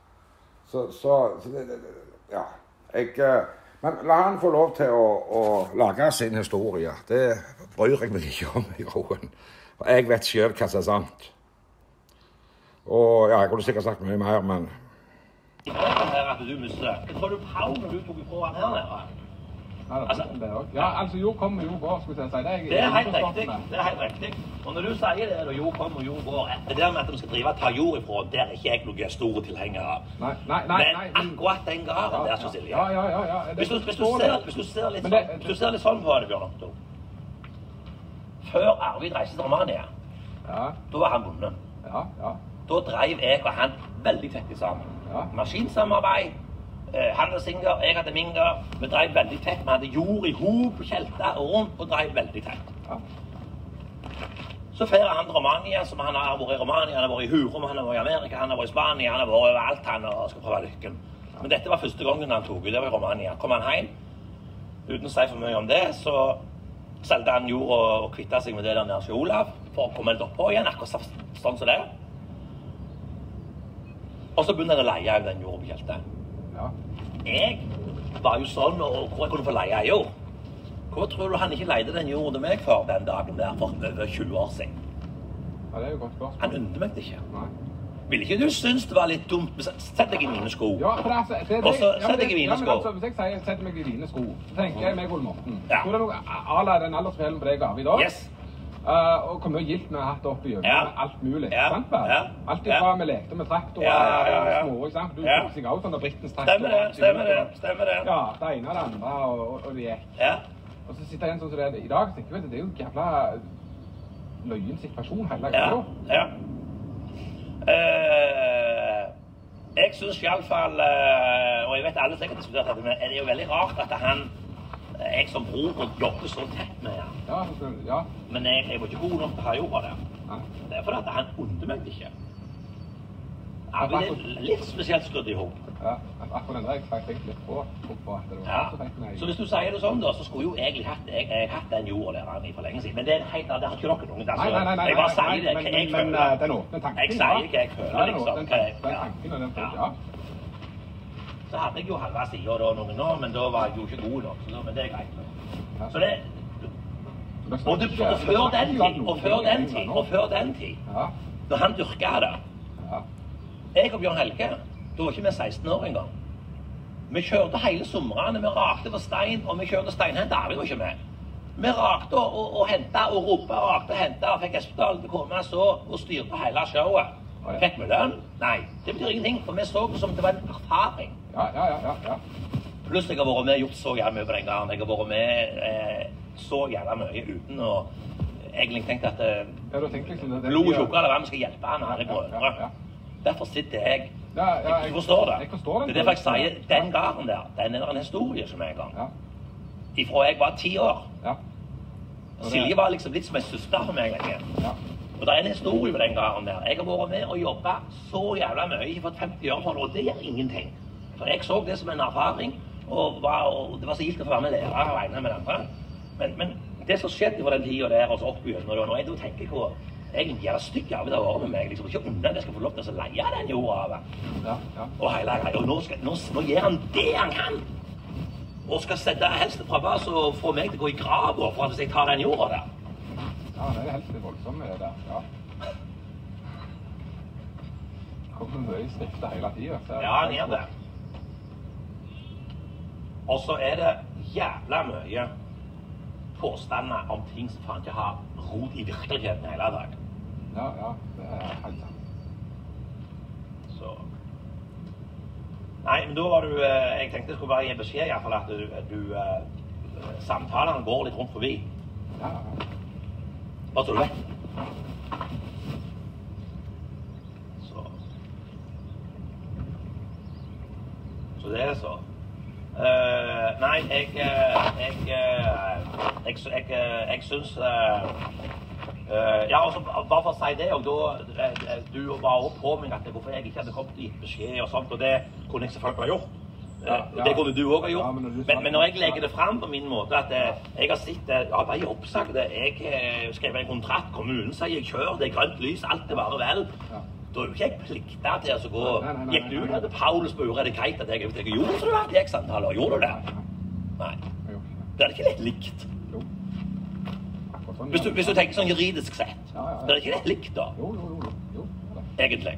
Ja. Men la han få lov til å lage sin historie. Det bryr jeg meg ikke om i roen. For jeg vet selv hva som er sant. Og ja, jeg kunne sikkert sagt mye mer, men... Jeg tror du Pau når du tok ifra han her nede? Ja, altså jord kommer, jord går, skulle jeg si. Det er helt riktig. Det er helt riktig. Og når du sier det, når jord kommer, jord går, det der med at de skal drive og ta jord ifra, det er ikke jeg noen store tilhenger av. Nei. Men akkurat den garen der, Cecilie. Ja. Hvis du ser litt sånn på det, Bjørn Otto. Før Arvid reiste til Romania, da var han bonde. Ja. Da drev jeg og han veldig tett sammen. Maskinsamarbeid, handelsinger, jeg hadde minger. Vi drev veldig tett. Vi hadde jord i hop, kjelta og rundt og drev veldig tett. Så fer han til Romania, som han har vært i Romania, han har vært i Hurum, han har vært i Amerika, han har vært i Spania, han har vært overalt han og skal prøve lykken. Men dette var første gangen han tok ut, det var i Romania. Kom han hjem, uten å si for mye om det, så selgte han jord og kvittet seg med det der nede til Olav for å komme litt opp på igjen, akkurat sånn som det. Og så begynner han å leie av den jord på kjeltet. Jeg var jo sånn, og hvor jeg kunne få leie jord. Hvor tror du han ikke leide den jorden meg for den dagen der for over 20 år siden? Ja, det er jo godt spørsmål. Han undte meg det ikke. Nei. Vil ikke du synes det var litt dumt? Sett deg i mine sko. Ja, for altså, og så sett deg i mine sko. Altså, hvis jeg sier sett meg i dine sko, så tenker jeg meg Ole Morten. Tror du noe den aldersfellen på deg av i dag? Yes. Og hvor mye gilt vi har hatt oppe i øynene, alt mulig, sant vel? Alt ifra vi lekte med traktor og små, sant? Du tok seg av sånn av Brittens traktor. Stemmer det. Ja, det ene og det andre, og det gikk. Og så sitter jeg en sånn som det er i dag, så tenker jeg, det er jo en jævla løyen situasjon hele greia. Jeg synes i alle fall, og jeg vet alle sikkert diskutert dette, men det er jo veldig rart at jeg som bror jobber så tett med han. Men jeg var ikke god nok til å ha jorda der. Det er fordi at han undrer meg ikke. Det er litt spesielt skrudd i hop. Ja, akkurat den der jeg tenkte litt på at det var så tenkte jeg. Så hvis du sier det sånn da, så skulle jo egentlig hatt den jorda der for lenge siden. Men det er helt, det har ikke noen. Nei. Jeg bare sier det, hva jeg føler. Men den åpne tanken. Jeg sier hva jeg føler, liksom. Den tanken og den følelsen, Så hadde jeg jo halve siden da noen år, men da var jeg jo ikke god nok, men det er greit. Så det... Og før den tid, når han dyrket det, jeg og Bjørn Helge, da var ikke vi 16 år engang. Vi kjørte hele somrene, vi rakte på stein, og vi kjørte steinhent, Arvid var ikke med. Vi rakte og hentet og ropet og rakte og hentet, og fikk Espedal til å komme og styrte hele showet. Fikk vi lønn? Nei, det betyr ingenting, for vi så det som det var en erfaring. Ja. Pluss jeg har vært med og gjort så jævlig mye på den gangen. Jeg har vært med så jævlig mye uten å egentlig tenke at blod og tjukker, eller hva vi skal hjelpe han her i brødre. Derfor sitter jeg. Du forstår det. Det er derfor jeg sier, den garen der, den er en historie som en gang. Ifra jeg var 10 år. Silje var liksom litt som en søster for meg lenge. Og det er en historie på den garen der. Jeg har vært med og jobbet så jævla mye, ikke fått 50 år for det, og det gjør ingenting. For jeg så det som en erfaring, og det var så gilt å få være med lærer og regne med andre. Men det som skjedde på den tiden der, og så opp igjen, og jeg tenker på, egentlig gjør det stykke av det å være med meg, liksom ikke unna det skal få lov til å leie den jorda av. Og hele greia, og nå gjør han det han kan. Og skal sette helst prøve å få meg til å gå i grav for at jeg tar den jorda der. Ja, det er helst litt voldsomt med det der, Kommer mye stifte hele tiden. Ja, han gjør det. Og så er det jævla mye påstander om ting som faen ikke har rot i virkeligheten hele dag. Ja, det er helt sant. Så... Nei, men da var du... Jeg tenkte jeg skulle bare gi beskjed i hvert fall at samtalene går litt rundt forbi. Ja. Hva tror du vet? Så det er så. Nei, jeg synes Ja, og så bare for å si det, og da, du var også på meg at hvorfor jeg ikke hadde kommet og gitt beskjed og sånt, og det kunne jeg selvfølgelig ha gjort. Det kunne du også ha gjort. Men når jeg legger det frem på min måte, at jeg har sett det, ja, bare i oppsagt, jeg skrev en kontrakt, kommunen sier jeg kjør, det er grønt lys, alt er bare vel. Da er jo ikke jeg pliktet til å gå, gikk du ut til Paul og spørre, er det greit at jeg gjorde så du har et X-antall, og gjorde du det? Nei, det er ikke litt likt. Hvis du tenker sånn juridisk sett, det er ikke litt likt da? Jo. Egentlig.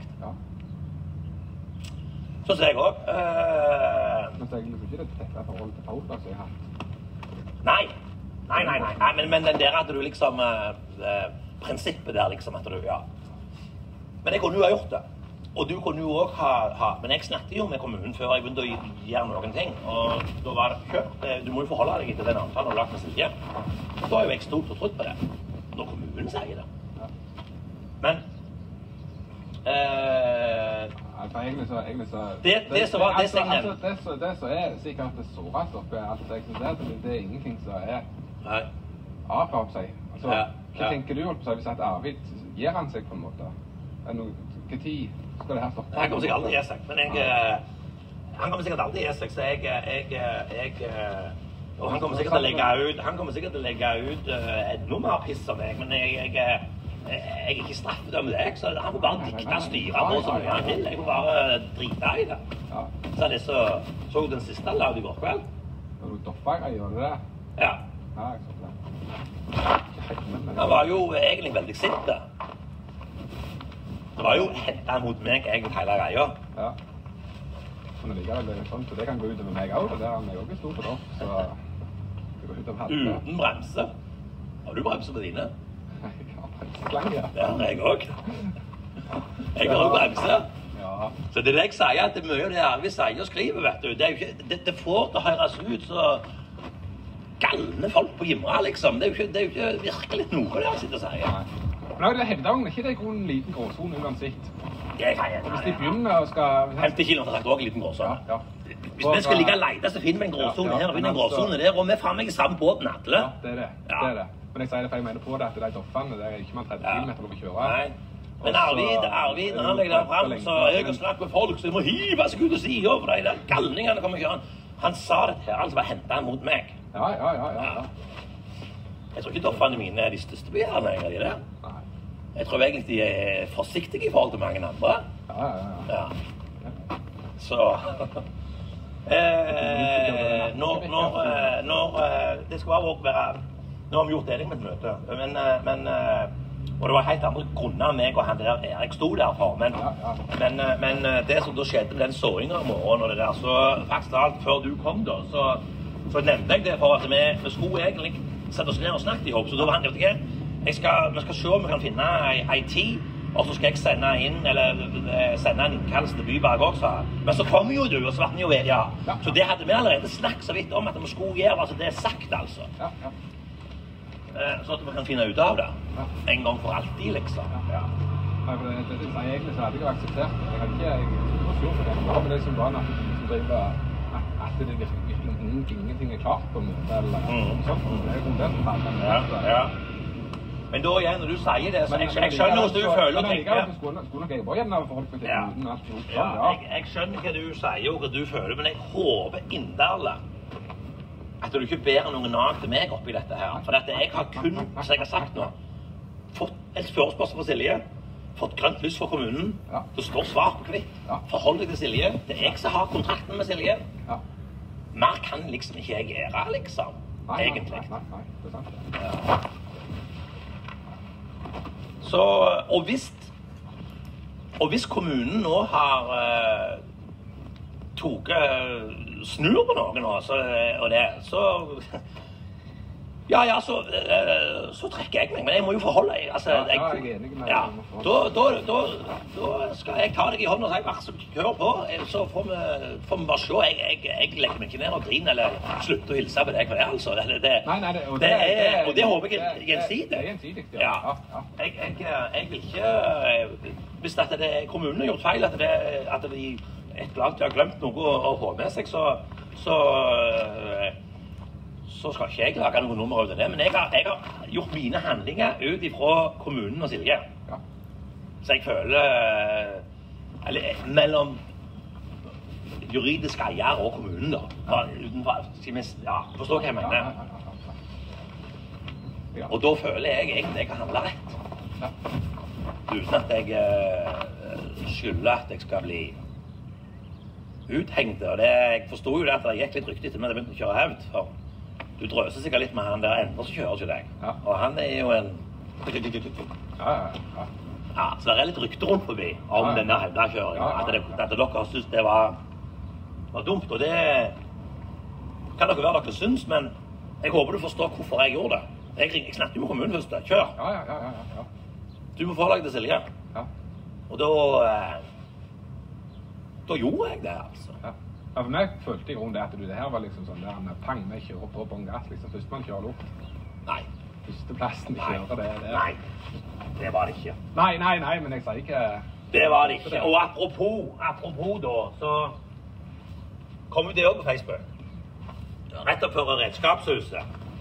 Så ser jeg også. Men så egentlig ikke det dette forhold til Paul da, som jeg har hatt? Nei, men den der hadde du liksom, prinsippet der liksom, at du, ja. Men jeg kunne jo ha gjort det. Og du kunne jo også ha, men jeg snakket jo med kommunen før jeg begynte å gjøre noen ting, og da var det kjørt. Du må jo forholde deg til den avtalen og lagt med Silje. Da har jo jeg stort og trutt på det, når kommunen sier det. Men, egentlig så det som er sikkert det såreste oppi alt jeg synes det er ingenting som er avklart seg. Altså, hva tenker du holdt på seg hvis at Arvid gir han seg på en måte? Hva tid skal det her stoppe? Han kommer sikkert aldri gi seg, men han kommer sikkert aldri gi seg, så og han kommer sikkert til å legge ut enda mer piss som meg, men jeg er ikke straffet med det, så han må bare dikte styre på så mye han vil. Jeg må bare drite i det. Så det så den siste lavet i går kveld. Når du doffer, gjør du det? Ja. Ja, jeg så det. Han var jo egentlig veldig sint da. Det var jo hentet mot meg egentlig hele greia. Ja. Men likevel er det sånn, så det kan gå ut over meg også, det er han også stor på da, så det går ut over hatt. Uten bremse. Har du bremse på dine? Ja, bremseklang, ja. Det har jeg også. Jeg har jo bremse. Ja. Så det er det jeg sier, at det er mye av det Arvid sier og skriver, vet du. Det er jo ikke, det får det høres ut så galne folk på Gimra, liksom. Det er jo ikke virkelig noe det han sitter og sier. Men det hevder hun ikke det er en liten gråzone uansett. Det kan jeg. Hvis de begynner og skal... 50 km har sagt også en liten gråzone. Ja. Hvis vi skal ligge og leide, så finner vi en gråzone her og finner en gråzone der, og vi er faen meg i samme båten, alle. Ja, det er det. Men jeg sier det for jeg mener på det, at det er doffene, det er ikke man 30 km å kjøre. Nei. Men Arvid, når han legger det frem, så jeg har snakket med folk, så de må hive seg ut og si for de der galningene kommer ikke an. Han sa dette her, altså bare hentet han mot meg. Ja. Jeg tror ikke doffene mine er de største begjærene lenger, de der. Nei. Jeg tror egentlig de er forsiktige i forhold til mange andre. Ja. Så... når det skal bare være... Nå har vi gjort det med et møte, men og det var helt andre grunner av meg og han der Erik stod der for, men det som da skjedde med den såringen om morgenen og det der, så faktisk alt før du kom da, så nevnte jeg det for at vi skulle egentlig sette oss ned og snakke i håp, så da var han, vet du ikke, vi skal se om vi kan finne en tid, og så skal jeg sende en innkallelse til Byberg også. Men så kom jo du, og så var den jo ja. Så det hadde vi allerede snakket så vidt om at vi skulle gjøre, altså det er sagt altså. Så at vi kan finne ut av det. En gang for alltid, liksom. Nei, for det sier jeg egentlig så hadde jeg akseptert. Jeg hadde ikke noe sur for det. Men det som var som driver at det virkelig ingenting er klart på en måte, eller sånt. Det er jo den. Ja. Men da igjen, når du sier det, så jeg skjønner hvordan du føler og tenker. Skulle nok jeg bare gjerne forhold til uten alt jo. Jeg skjønner hva du sier og hva du føler, men jeg håper inderlig at du ikke ber noen nag til meg oppi dette her. For dette, jeg har kun, som jeg har sagt nå, fått et spørsmål fra Silje, fått grønt lys fra kommunen, det står svar på kvitt. Forhold deg til Silje, det er jeg som har kontrakten med Silje. Mer kan liksom ikke jeg gjøre, liksom, egentlig. Nei, det er sant. Så, og hvis kommunen nå har snur på noe nå, så trekker jeg meg, men jeg må jo forholde meg, altså, jeg er enig med deg. Da skal jeg ta deg i hånden og si, vær så hør på, så får vi bare se, jeg legger meg ikke ned og griner, eller slutter å hilse på deg for det, altså. Og det håper jeg er gjensidig. Det er gjensidig, ja. Jeg vil ikke, hvis kommunen har gjort feil, at de et eller annet har glemt noe å få med seg, så skal ikke jeg lage noen nummer ut av det. Men jeg har gjort mine handlinger ut ifra kommunen og Silje. Ja. Så jeg føler mellom juridisk eier og kommunen, da. Utenfor, ja, forstår hva jeg mener. Ja. Og da føler jeg egentlig at jeg kan handle rett. Ja. Uten at jeg skylder at jeg skal bli uthengt. Og jeg forstod jo det at det gikk litt ryktig til når jeg begynte å kjøre hevd. For du drøser sikkert litt med han der enda som kjører til deg. Ja. Og han er jo en... Ja, så det er litt rykte rundt forbi om denne hevdakjøringen. At dere synes det var dumt. Og det kan dere være dere synes, men jeg håper du forstår hvorfor jeg gjorde det. Jeg snakket med kommunen først. Kjør! Ja. Du må forlage til Silje. Ja. Og da gjorde jeg det, altså. Ja, for meg følte i grunnen det at det her var liksom sånn der pang, vi kjører på bånn gass, liksom. Først man kjører luft. Nei. Førsteplassen vi kjører det. Nei, det var det ikke. Nei, men jeg sier ikke... Det var det ikke. Og apropos da, så kom det opp på Facebook. Rett og før redskapshuset.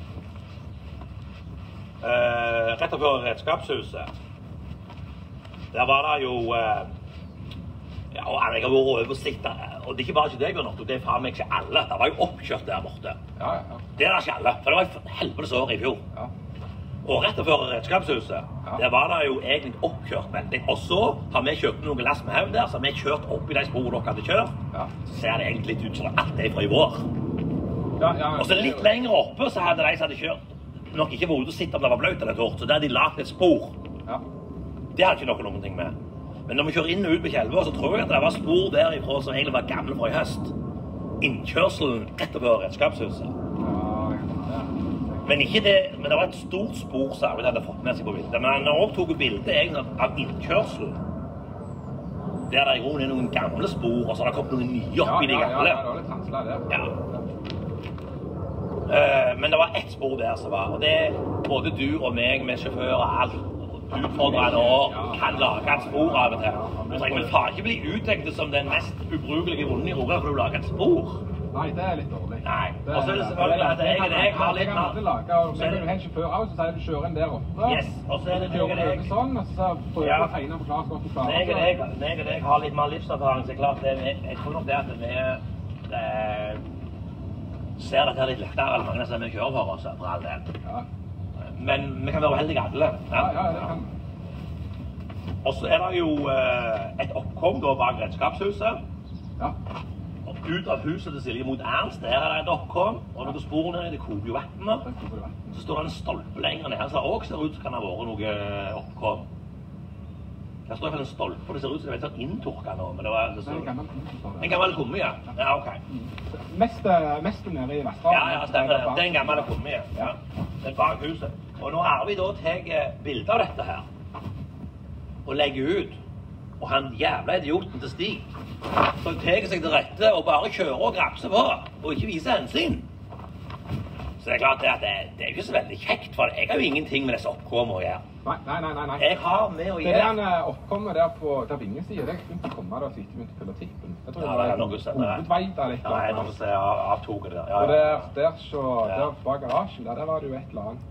Der var det jo... Ja, og jeg har vært oversikt, og det er ikke bare ikke deg, det er faen meg ikke alle. Det var jo oppkjørt der borte. Ja. Det er det ikke alle, for det var jo helvetes år i fjor. Ja. Og rett og før redskapshuset, der var det jo egentlig oppkjørt veldig. Og så har vi kjørt noen lass med hevn der, så har vi kjørt opp i de sporene dere hadde kjørt. Ja. Så ser det egentlig litt ut som alt det fra i vår. Ja, og så litt lenger oppe så hadde de som hadde kjørt nok ikke vært å sitte om det var bløt eller tårt, så der hadde de lagt et spor. Ja. Det hadde ikke noen ting med. Men når vi kjører inn og ut på Kjelvå, så tror jeg at det var spor derifra som egentlig var gamle fra i høst. Innkjørselen rett over redskapshuset. Men ikke det, men det var et stort spor som Arvid hadde fått med seg på bildet. Men han også tok bildet egentlig av innkjørselen. Der det i grunnen er noen gamle spor, og så har det kommet noen nye opp i de gamle. Ja, det var litt transla der. Ja. Men det var ett spor der som var, og det både du og meg med sjåfør og alt, utfordrende år kan lage et spor av og til. Du trenger vel faen ikke bli uttenkt som den mest ubrukelige runden i Rogaland for du lager et spor. Nei, det er litt dårlig. Nei, og så er det selvfølgelig at jeg har litt mer... Så er det jo helt sjåfør av, så sier du kjører inn der oppe. Yes, og så er det kjører over sånn, og så prøver du å tegne på klart godt du klarer. Jeg har litt mer livserfaring, så klart det. Jeg tror nok det at vi ser dette her litt lettere enn mange som vi kjører for oss, for all del. Men vi kan være uheldige alle. Ja, det kan vi. Og så er det jo et oppkom da bak redskapshuset. Ja. Og ut av huset til Silje mot Ernst, der er det et oppkom. Og noen sporene er det koker jo vattnet. Så står det en stolpe lenger ned, så det også ser ut som kan ha vært noe oppkom. Der står i hvert fall en stolpe, og det ser ut som det er sånn inntorka nå, men det var... En gammel kumme, ja. Ja, ok. Mest nede i Vestland. Ja, stemmer det. Det er en gammel kumme, ja. Det er bak huset. Og nå har vi da tatt bilder av dette her. Og legger ut. Og han jævla idioten til Stig, så tar seg til rette og bare kjører og grapser på, og ikke viser hensyn. Så det er klart at det er ikke så veldig kjekt, for jeg har jo ingenting med disse oppkommene å gjøre. Nei. Jeg har med å gjøre... Det er en oppkomme der på vingesiden, det er ikke å komme der så ikke begynte å fylle tippen. Jeg tror det var hovedveid eller et eller annet. Ja, noe som avtog det der. Og der bak garasjen, der var det jo et eller annet...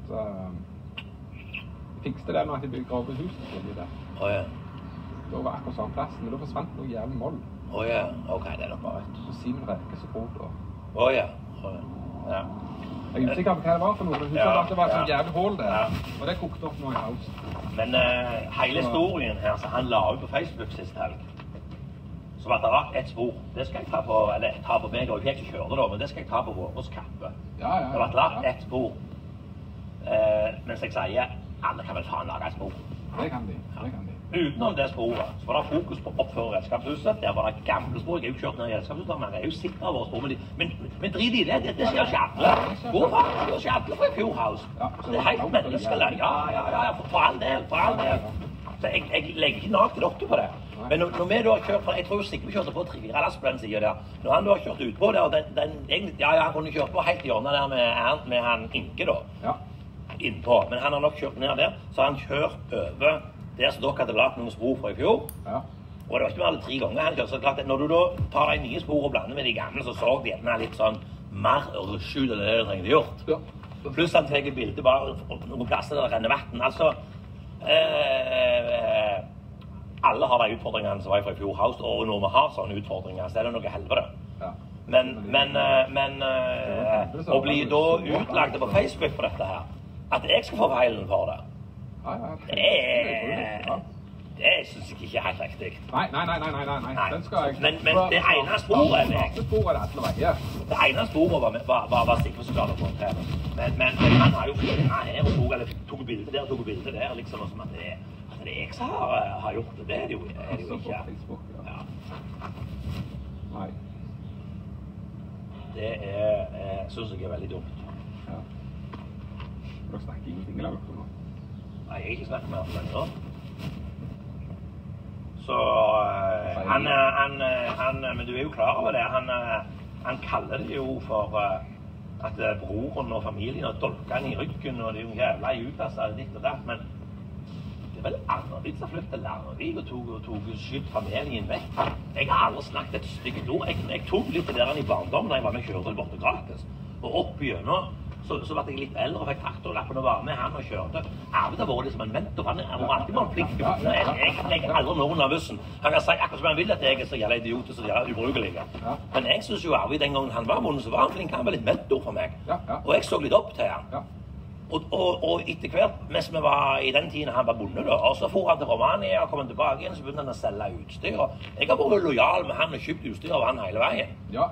Fikste det med at de bygger over huset til det. Åja. Det var akkurat samme plassen, men da forsvant noe jævlig mål. Åja, ok, det er nok bare et. Så Simen Reke så god da. Åja, ja. Jeg er usikker på hva det var for noe, men husker at det var et sånt jævlig hål der. Og det kokte opp nå i haus. Men hele historien her, så han la ut på Facebook sist helg. Så var det rett et spor. Det skal jeg ta på, eller ta på meg, og jeg ikke kjøre det da, men det skal jeg ta på våres kappe. Det var lagt et spor. Mens jeg sier, alle kan vel faen lage et spor. Det kan de. Utenom det sporet, så var det fokus på oppføre redskapshuset. Der var det gamle spor. Jeg har jo kjørt ned i redskapshuset, men jeg er jo sikker av våre spor. Men drit i det, det skjer ikke alle. Hvor faen skjer ikke alle fra Fjordhaus? Så det er helt menneskelig. Ja, for all del. Så jeg legger ikke nok til dere på det. Men når vi da har kjørt, for jeg tror jo sikkert vi kjørte på 3-4 lass på den siden der. Når han da har kjørt ut på det, og den egentlig, han kunne kjørt på helt i hjørnet der med han Inke da. Innpå, men han har nok kjørt ned der, så han kjørt over der som dere hadde lagt noen spor fra i fjor. Og det var ikke med alle 3 ganger han kjørte, så klart at når du da tar de nye spor og blander med de gamle, så de gjerne litt sånn mer rush ut enn det jeg trengte gjort. Ja. Pluss han tar bilder bare noen plasser der det renner vann. Altså, alle har de utfordringene som var fra i fjor høst, og når vi har sånne utfordringer, så er det noe helvete. Ja. Men å bli da utlagt på Facebook på dette her, at jeg skal få feilen for det, det synes jeg ikke er helt riktig. Nei. Den skal jeg... Men det ene sporet er meg. Det sporet er det alle veier. Det ene sporet var sikkert så klart å få til. Men han har jo funnet her og tok bilder der og tok bilder der, liksom, som at det er jeg som har gjort det. Det er det jo ikke. Facebook, ja. Nei. Det synes jeg er veldig dumt. Ja. Du snakker ingenting i lag nå? Nei, jeg har ikke snakket med ham nå. Så men du er jo klar over det. Han kaller det jo for at broren og familien har dolket han i ryggen, og det er jo jævla utlasset ditt og datt, men det er vel Arvid som flyttet til Larvik og tok skyld familien vekk. Jeg har aldri snakket et stygt ord. Jeg tok litt det der i barndommen da jeg var med kjørte borte gratis, og opp igjennom. Så ble jeg litt eldre og fikk traktorlappen og var med han og kjørte. Arvid har vært liksom en mentor. Han har alltid vært flink. Jeg legger aldri noen av bussen. Han kan si akkurat som han vil at jeg er så jævla idiotisk og jævla ubrukelig. Men jeg synes jo Arvid den gangen han var bonde, så var han flink. Han var litt mentor for meg. Og jeg så litt opp til han. Og etter hvert, mens vi var i den tiden han var bonde da, og så for han til Romania og kom tilbake igjen, så begynte han å selge utstyr. Jeg har vært lojal med han og kjøpt utstyr av han hele veien. Ja.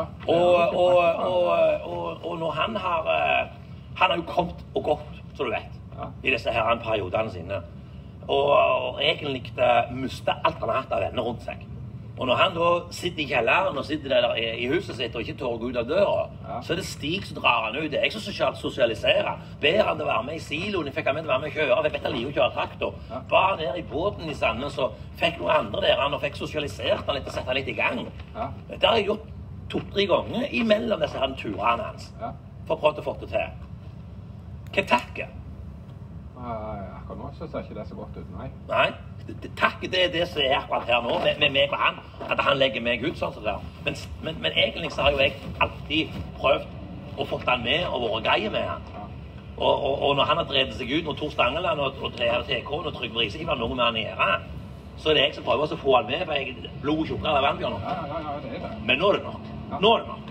Og når han har jo kommet og gått, så du vet, i disse her periodene sine. Og egentlig mistet alt han har hatt av venner rundt seg. Og når han da sitter i kjelleren og sitter der i huset sitt og ikke tør å gå ut av døra, så er det Stig som drar han ut. Det er jeg som sosialiserer. Ber han til å være med i siloen, fikk han med til å være med å kjøre, jeg vet han liker å kjøre traktor. Bare ned i båten i Sandnes, så fikk noen andre der han og fikk sosialisert han litt og sett han litt i gang. Det har jeg gjort 2-3 ganger imellom disse her turene hans, for å prøve å få det til. Hva takker? Akkurat nå så ser ikke det så godt ut, nei. Nei, takket det er det som er akkurat her nå, med meg og han, at han legger meg ut sånn som det der. Men egentlig så har jo jeg alltid prøvd å få han med og vært greie med han. Og når han har drevet seg ut, når Tor Stangeland og TK og Trygve Riise ikke var noe med han i ære, så er det jeg som prøver å få han med, for jeg blod og tjukkere av vannbjørn. Ja, det er det. Men nå er det nok. Nå er det nok.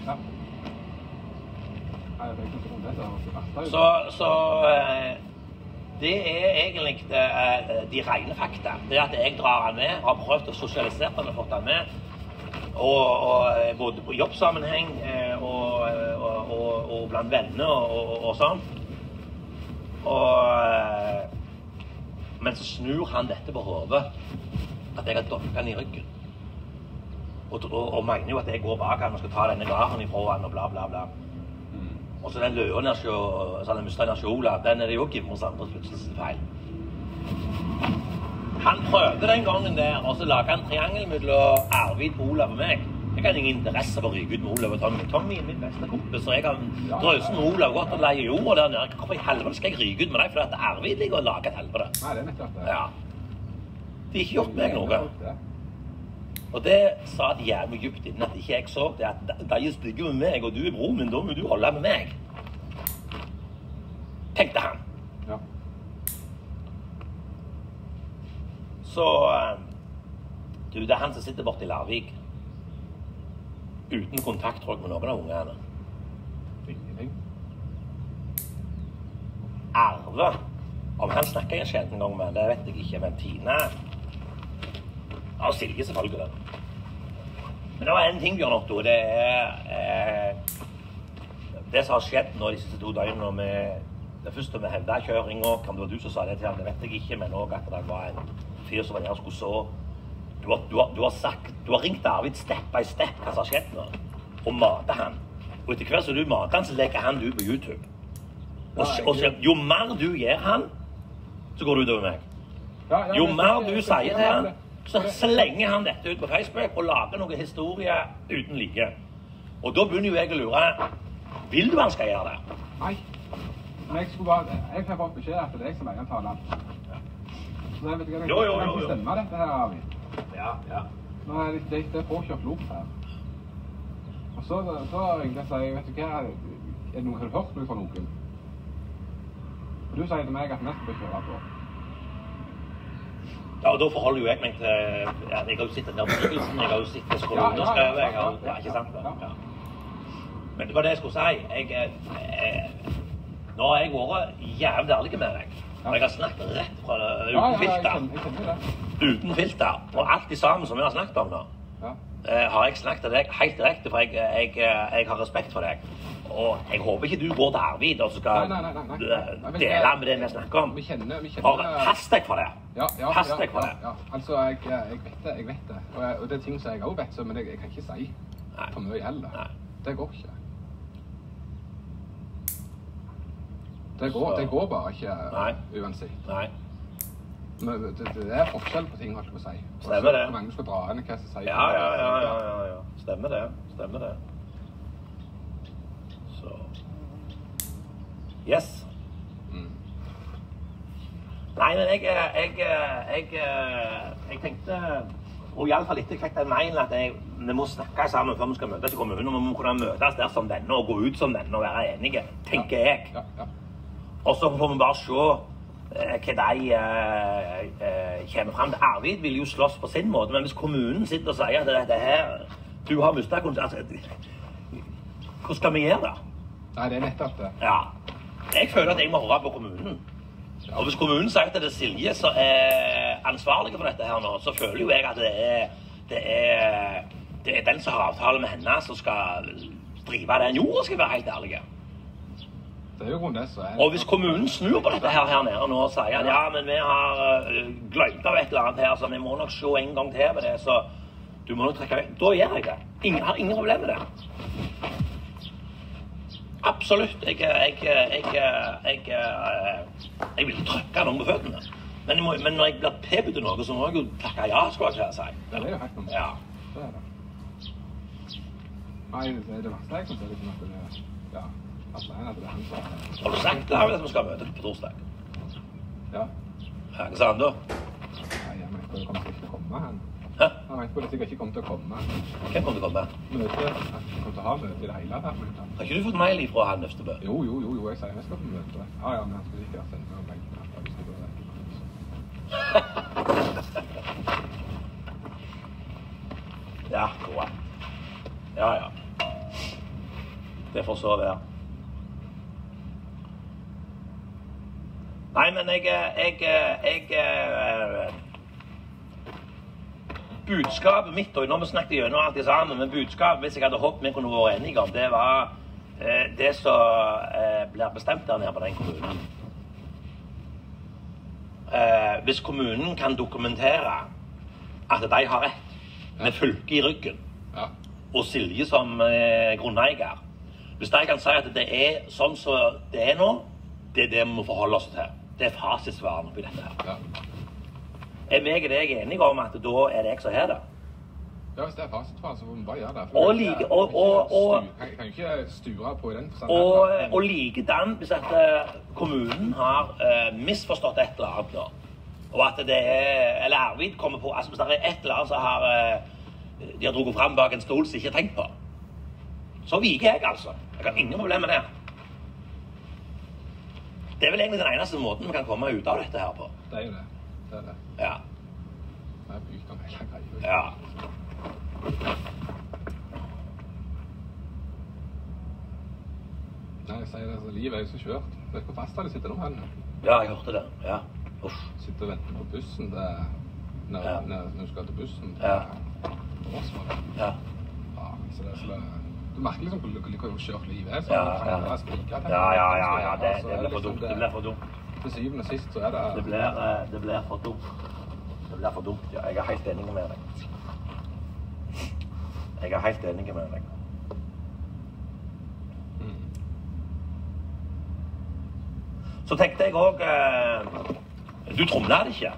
Så det er egentlig de rene fakta. Det er at jeg drar han med, har prøvd å sosialisere han og fått han med, og både på jobbsammenheng og blant venner og sånn. Men så snur han dette på hodet, at jeg har dolket han i ryggen. Og mener jo at jeg går bak han og skal ta denne garen ifra han og bla bla bla. Og så den løen er så den mistet en skjola, den er det jo Gimmers andre flyttelsesfeil. Han prøvde den gangen der, og så laget han en triangel mellom Arvid, Olav og meg. Jeg har ingen interesse for å ryke ut med Olav og Tommy. Tommy er min beste kompis, og jeg kan drøse med Olav godt og leie jorda der nede. Hvorfor i helvete skal jeg ryke ut med deg, for at Arvid ligger og lager et helvete? Nei, det er nettopp det. Ja. De har ikke gjort meg noe. Og det sa de jævlig dypt inn at ikke jeg så det, at de er stygge med meg, og du er bror min, da må du holde med meg. Tenkte han. Ja. Så det er han som sitter borte i Larvik. Uten kontakt, tror jeg, med noen av ungene. Ingenting. Arve. Om han snakker jeg sjelden gang med, det vet jeg ikke, men Tina... Ja, Silje selvfølgelig det. Men det var en ting, Bjørn Otto, det er det som har skjedd nå de siste 2 døgnene med det første med hevdakjøringen, kan det være du som sa det til han, det vet jeg ikke, men også at det var en fyr som var der og skulle så. Du har ringt Arvid step by step hva som har skjedd nå, og mater han. Og etter hvert som du mater han, så legger han det ut på YouTube. Og jo mer du gjør han, så går du utover meg. Jo mer du sier til han, så slenger han dette ut på Facebook og lager noen historier uten like. Og da begynner jo jeg å lure, vil du han skal gjøre det? Nei. Men jeg har fått beskjed at det er jeg som eier talen. Så jeg vet ikke, jeg kan ikke stemme dette her, Arvid. Ja. Nå er det påkjørt loop her. Og Så ringte jeg og sier, vet du hva, har du hørt noe fra noen? Og du sier til meg at vi skal kjøre på. Ja, og da forholder jo jeg meg til, jeg har jo sittet der på byggelsen, jeg har jo sittet som underskrevet, ja, ikke sant da? Ja. Men det var det jeg skulle si, nå har jeg vært jævlig ærlig med deg. Og jeg har snakket rett fra uten filter. Jeg kjenner det. Uten filter, og alt det samme som vi har snakket om nå, har jeg snakket til deg helt direkte, for jeg har respekt for deg. Og jeg håper ikke du går til Arvid og skal dele med det vi snakker om. Vi kjenner... Pass deg for det. Pass deg for det. Ja. Altså, jeg vet det. Og det er ting som jeg også vet, men jeg kan ikke si for mye heller. Det går ikke. Det går bare ikke uansett. Nei. Men det er forskjell på ting, holdt jeg på å si. Stemmer det. Hvor mange du skal dra inn, hva som sier. Ja. Stemmer det. Så... Yes. Nei, men jeg tenkte, og i alle fall etter jeg fikk den mailen, at vi må snakke sammen før vi skal møtes i kommunen, og vi må kunne møtes der som denne, og gå ut som denne, og være enige, tenker jeg. Ja. Og så får vi bare se hva de kommer frem til. Arvid vil jo slåss på sin måte, men hvis kommunen sitter og sier at dette her, du har mistet kontakt, hva skal vi gjøre da? Nei, det er nettopp det. Ja. Jeg føler at jeg må høre på kommunen. Og hvis kommunen sier at det er Silje som er ansvarlig for dette her nå, så føler jo jeg at det er den som har avtale med henne som skal drive den jorda, skal jeg være helt ærlig. Det er jo grunn det, så og hvis kommunen snur på dette her nede nå og sier at ja, men vi har glemt av et eller annet her, så vi må nok se en gang til med det, så du må nok trekke vekk. Da gjør jeg det. Jeg har ingen problem med det. Absolutt. Jeg vil ikke trykke noen på føttene. Men når jeg blir tilbudt noe, så må jeg jo takke ja, skal jeg si. Ja, det er jo helt noe. Ja. Det er det. Nei, det er det verste jeg kan se litt med det. Ja. Har du sagt det her at vi skal møte på torsdag? Ja. Hva sa han da? Nei, jeg mente det kommer ikke til å komme han. Hæ? Jeg mente det sikkert ikke kommer til å komme. Hvem kommer til å komme? Møte. Jeg kommer til å ha møte i det hele her. Har ikke du fått mail fra han Østebø? Jo, jeg sier vi skal på møte. Ja, men han skulle ikke sende meg mail. Ja, bra. Ja. Det får så være. Nei, men budskapet mitt, og når vi snakket gjennom alt det sammen, men budskapet, hvis jeg hadde håpet vi kunne være enige om, det var det som blir bestemt der nede på den kommunen. Hvis kommunen kan dokumentere at de har rett, med fylket i ryggen, og Silje som grunneier, hvis de kan si at det er sånn som det er nå, det er det vi må forholde oss til. Det er fasitsvaren oppi dette her. Er meg og deg enige om at da er det jeg som er det? Ja, hvis det er fasitsvaren, så må vi bare gjøre det. Jeg kan jo ikke sture på i den forstand. Og likedan, hvis at kommunen har misforstått et eller annet nå, og at det er, eller Arvid kommer på, altså hvis det er et eller annet som de har drukket frem bak en stol som ikke har tenkt på, så viker jeg altså. Jeg har ingen problem med det. Det er vel egentlig den eneste måten vi kan komme ut av dette her på. Det er jo det. Det er det. Ja. Det er bygd om hele greia. Ja. Nei, jeg sier det, altså, livet er jo så kjørt. Vet du hvor fast de sitter nå, henne? Ja, jeg hørte det. Ja. Uff. Sitter og venter på bussen når du skal til bussen. Ja. Ja. Ja, så det er så... Du merker liksom hvor kjørt livet er. Ja. Det blir for dumt. Det blir for dumt. Til syvende og sist så er det... Det blir for dumt. Det blir for dumt, ja. Jeg er helt enig med deg. Så tenkte jeg også... Du tromler det ikke.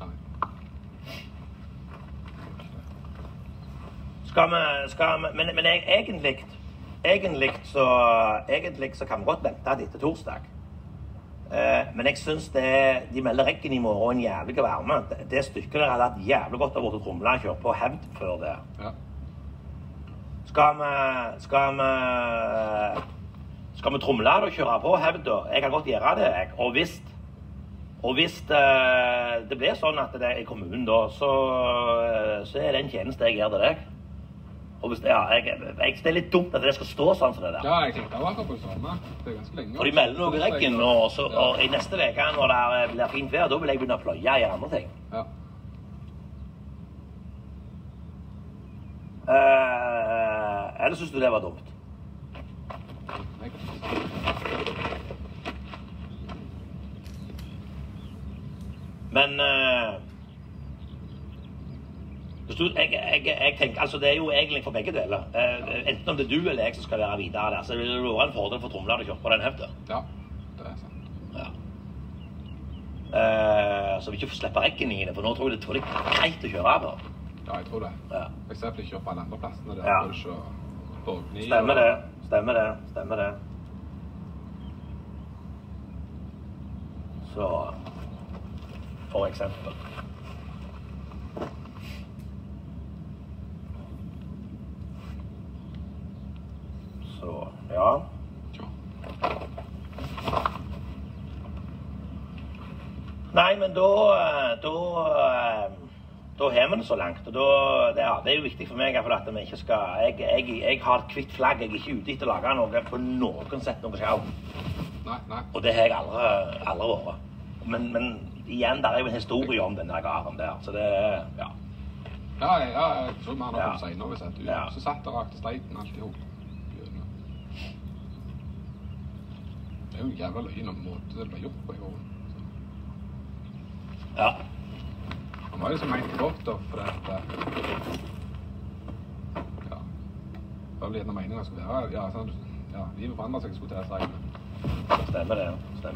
Men egentlig så kan vi godt vente etter torsdag. Men jeg synes de melder reggen i morgen en jævlig varme. Det stykket der hadde hatt jævlig godt av å tromle og kjøre på hevd før det. Ja. Skal vi tromle det og kjøre på hevda? Jeg kan godt gjøre det, jeg. Og hvis det blir sånn at det er i kommunen da, så er det en tjeneste jeg gjør til deg. Og hvis det er litt dumt at det skal stå sånn som det der. Ja, jeg tenkte det var akkurat på samme. Det er ganske lenge. For de melder noe i reggen, og i neste veke når det blir fint vær, da vil jeg begynne å pløye i andre ting. Ja. Eller synes du det var dumt? Men jeg tenker, altså det er jo egentlig for begge deler. Enten om det er du eller jeg som skal være videre der, så det vil være en fordel for tromler å kjøre på den heftet. Ja, det er sant. Ja. Så vi ikke får slippe rekken i det, for nå tror jeg det er greit å kjøre på. Ja, jeg tror det. Ja. For eksempel kjøre på alle andre plassene der. Ja. Stemmer det. Så, for eksempel. Så, ja. Nei, men da har vi det så langt, og det er jo viktig for meg at vi ikke skal, jeg har et kvitt flagg, jeg er ikke ute etter å lage noe på noen sett noe sjau. Nei. Og det har jeg aldri vært. Men igjen, der er jo en historie om denne garen der, så det ja. Ja, jeg tror vi har noe å si nå, hvis du så satt og rakte steiten alt i hop. Det er jo en jævla løgn om måte det ble gjort på i år. Ja. Han var liksom ment godt da, for at det var vel gjerne meningen skulle være, livet forandret seg, skulle til å si. Stemmer det.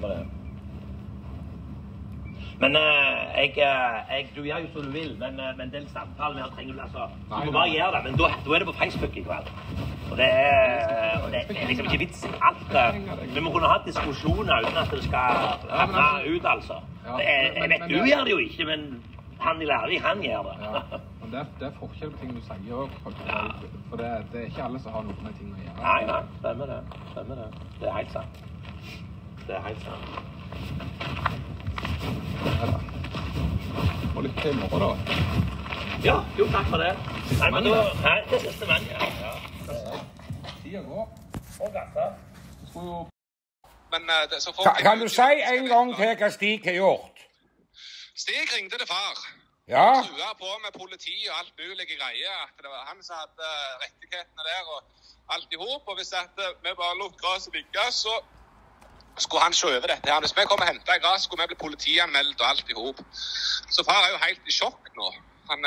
Men du gjør jo som du vil, men den samtalen her trenger du, altså, du må bare gjøre det, men da er det på Facebook i kveld. Og det er liksom ikke vits i alt. Vi må kunne ha diskusjoner uten at det skal havne ut, altså. Jeg vet du gjør det jo ikke, men han i Larvik, han gjør det. Ja, men det er forskjell på ting du sier også, for det er ikke alle som har noe med ting å gjøre. Nei, stemmer det. Det er helt sant. Ja da. Og lykke til i morgen da. Ja, jo, takk for det. Nei, men da, det er siste mann, ja. Tida går. Og gasser. Kan du si en gang til hva Stig har gjort? Stig ringte til far. Ja. Trua på med politi og alt mulige greier. At det var han som hadde rettighetene der og alt i hop. Og hvis vi bare lot gras ligge, så skulle han se over dette her. Hvis vi kom og hentet gras, skulle vi bli politianmeldt og alt i hop. Så far er jo helt i sjokk nå. Han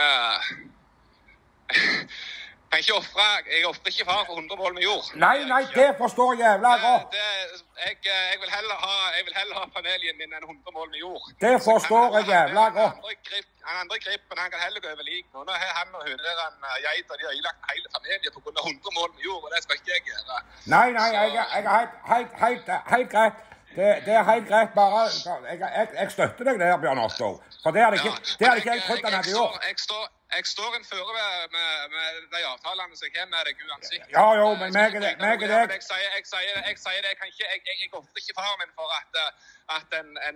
kan ikke jeg offrer ikke far for 100 mål med jord. Nei, det forstår jævla godt. Jeg vil heller ha familien min enn 100 mål med jord. Det forstår jeg jævla godt. Han andre gripen, han kan heller gå over lik nå. Nå har han og hun der geiter, de har ødelagt hele familien på grunn av 100 mål med jord, og det skal ikke jeg gjøre. Nei, jeg er helt greit. Det er helt greit, bare jeg støtter deg der, Bjørn Otto. For det er det ikke jeg trodd han hadde gjort. Jeg står en føre med de avtalene som jeg har med deg uansett. Ja, men meg og deg. Jeg sier det, jeg offrer ikke far min for at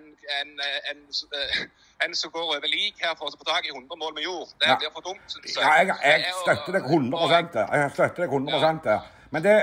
en som går over lik her for å få tak i 100 mål med jord. Det blir for dumt, synes jeg. Ja, jeg støtter deg 100%. Men det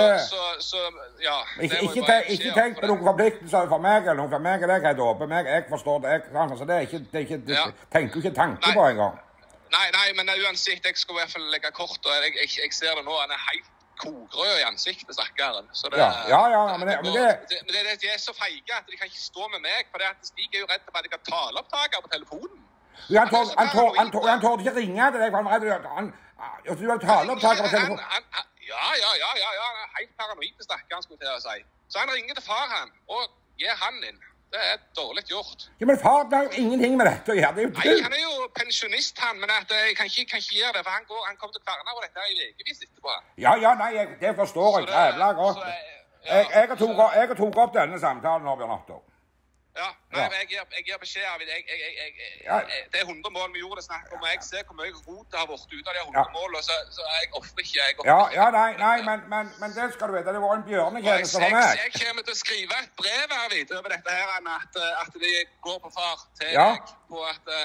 ikke tenk på noen forpliktelser for meg eller noe for meg og deg helt åpen. Jeg forstår det, så det er ikke tenker ikke tanke på engang. Nei, men uansett, jeg skal i hvert fall legge kort, og jeg ser det nå, han er helt kogrød i ansiktet, stakkaren. Men de er så feige at de kan ikke stå med meg, for Stig er jo redd for at jeg kan taleopptaker på telefonen. Han tør ikke ringe til deg, for han er redd du har taleopptaker på telefonen. Ja, han er helt paranoid, stakkaren, skulle jeg si. Så han ringer til far han, og gir han inn. Det er dårlig gjort. Ja, men far har jo ingenting med dette å gjøre. Nei, han er jo pensjonist, men jeg kan ikke gjøre det, for han kommer til kverna på dette i vegevis etterpå. Ja, det forstår jeg jævla godt. Jeg tok opp denne samtalen nå, Bjørn Otto. Ja, nei, men jeg gir beskjed av det. Det er 100 mål vi gjorde det snakk om, og jeg ser hvor mye rot det har vært ut av de 100 målene, så jeg offer ikke. Nei, men det skal du vite, det var en bjørnetjeneste for meg. Jeg kommer til å skrive et brev, Arvid, over dette her, at de går på far til deg, på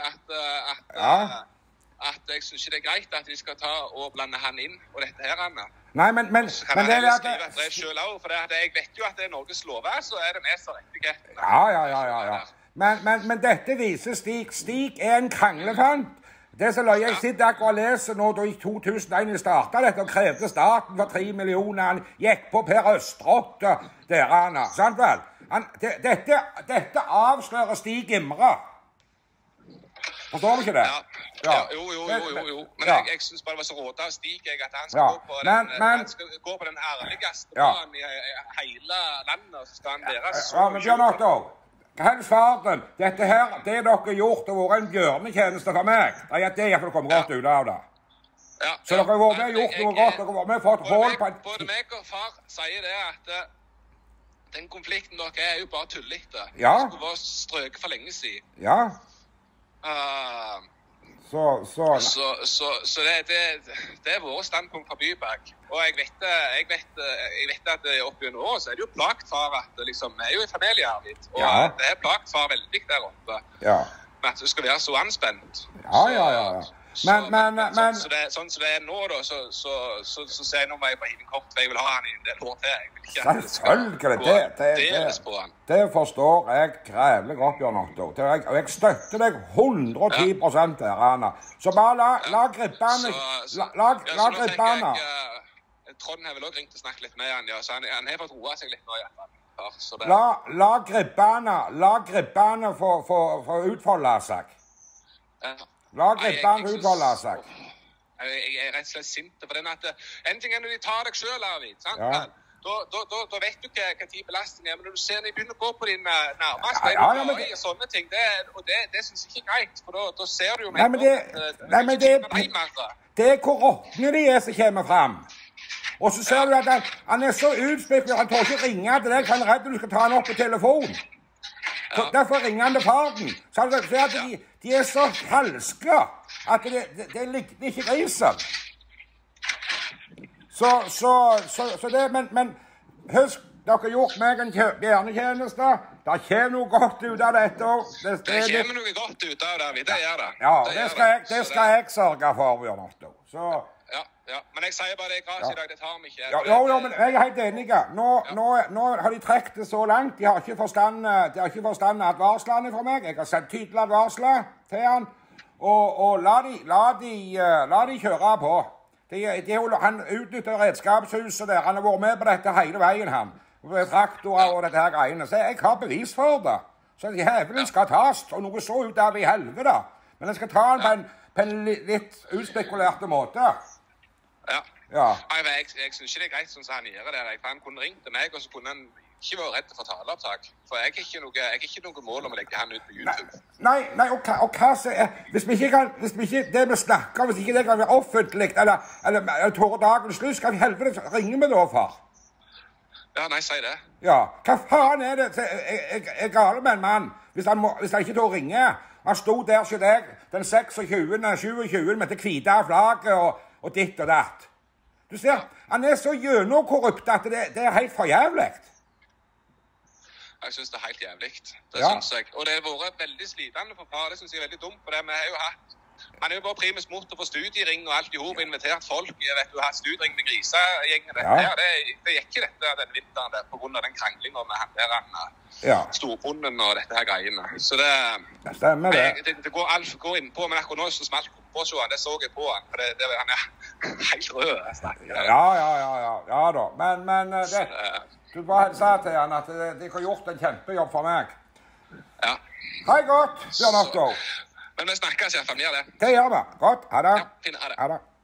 at jeg synes ikke det er greit at de skal ta og blande han inn, og dette her, Anna. Nei, men det er at... skrive et brev selv også, for jeg vet jo at det er Norges lover, så er det med så rettigheten. Ja. Men dette viser Stig. Stig er en kranglefant. Det som jeg sitter akkurat og leser nå, da i 2001 jeg startet dette, og krevde staten for 3 millioner, han gikk på Per Østrott, der, Anna, sant vel? Dette avslører Stig Imre. Forstår du ikke det? Jo. Men jeg synes bare det var så råd av Stig, at han skal gå på den ærligste banen i hele landet, og så skal han være så... Ja, men Bjørn Otto, Hans Faren, dette her, det dere har gjort, har vært en bjørnetjeneste for meg. Det er det jeg får komme godt ut av det. Så dere har vært med og gjort noe godt, dere har vært med og fått hold på en... Både meg og far sier det at den konflikten dere er jo bare tulligte. Ja. Det skulle vært strøket for lenge siden. Ja. Så det er våre standpunkt fra Byberg. Og jeg vet at oppe i år så er det jo plagt far at liksom, vi er jo i familie her litt. Og det er plagt far veldig der oppe. Ja. Med at du skal være så anspent. Ja. Men sånn som det er nå da, så ser jeg nå meg på henne kort, for jeg vil ha han i en del år til. Jeg vil ikke at det skal deles på han. Det forstår jeg grævlig godt, Bjørn Otto. Og jeg støtter deg 110% der, Anna. Så bare la gribbene... La gribbene... Trond har vel også ringt og snakket litt med han, så han har fått roa seg litt nå i hvert fall. La gribbene få utfolde seg. La gribbene utfolde seg. Jeg er rett og slett sint for den at en ting er når de tar deg selv, Arvid, sant? Ja. Da vet du hva tid belastningen er, men når du ser de begynner å gå på din nærmeste, og sånne ting, det synes jeg ikke er greit, for da ser du jo det er hvor råkne de er som kommer frem. Og så ser du at han er så utspeklet, han tør ikke ringe til deg, for han er redd du skal ta han opp på telefon. Derfor ringer han til farten. Så han ser at de er så falske at det likner ikke grisen. Så det, men husk, dere har gjort meg en bjørnetjeneste. Det kommer noe godt ut av dette. Det kommer noe godt ut av det, det gjør det. Ja, det skal jeg sørge for, Bjørn Otto. Ja, men jeg sier bare det er gras i dag, det tar vi ikke. Jo, men jeg er helt enig. Nå har de trekt det så langt. De har ikke forstand advarslene fra meg. Jeg har sendt tydelig advarsler til han. Og la de kjøre på. Han utnytter redskapshuset der. Han har vært med på dette hele veien, han. Traktorer og dette her greiene. Så jeg har bevis for det. Så jævelen skal tas, og noe så ut av det i helvete. Men jeg skal ta han på en litt utspekulerte måte. Ja. Jeg synes ikke det er greit sånn som han gjør det. Han kunne ringt til meg, og så kunne han ikke være redd for taleopptak. For jeg har ikke noe mål om å legge han ut på YouTube. Nei, og hva så er... Hvis vi ikke det vi snakker om, hvis ikke det kan være offentlig, eller tåre dagens slutt, skal vi helvete ringe med da for? Ja, nei, si det. Ja, hva faen er det? Jeg gale med en mann, hvis han ikke tår ringe. Han stod der som deg, den 26., 27. med det hvite flagget og ditt og datt. Du ser, han er så gjennomkorrupt at det er helt for jævlig. Jeg synes det er helt jævlig, synes jeg. Og det har vært veldig slitende for far, det synes jeg er veldig dumt, for det vi har jo hatt. Han er jo bare primus motor for studiering og alt i hop, invitert folk. Jeg vet du har hatt studiering med grisegjengen. Det gikk ikke dette den vinteren der, på grunn av den kranglingen med han der storbonden og dette her greiene. Så det stemmer det. Det går alt går inn på, men akkurat nå så smalt på så han, det så jeg på han, for han er helt rød. Ja da, men du bare sa til han at de har gjort en kjempejobb for meg. Ja. Hei godt, Bjørn Otto. Men vi snakkes i hvert fall, vi gjør det. Det gjør vi. Godt, ha det. Ja, fint, ha det. Ha det.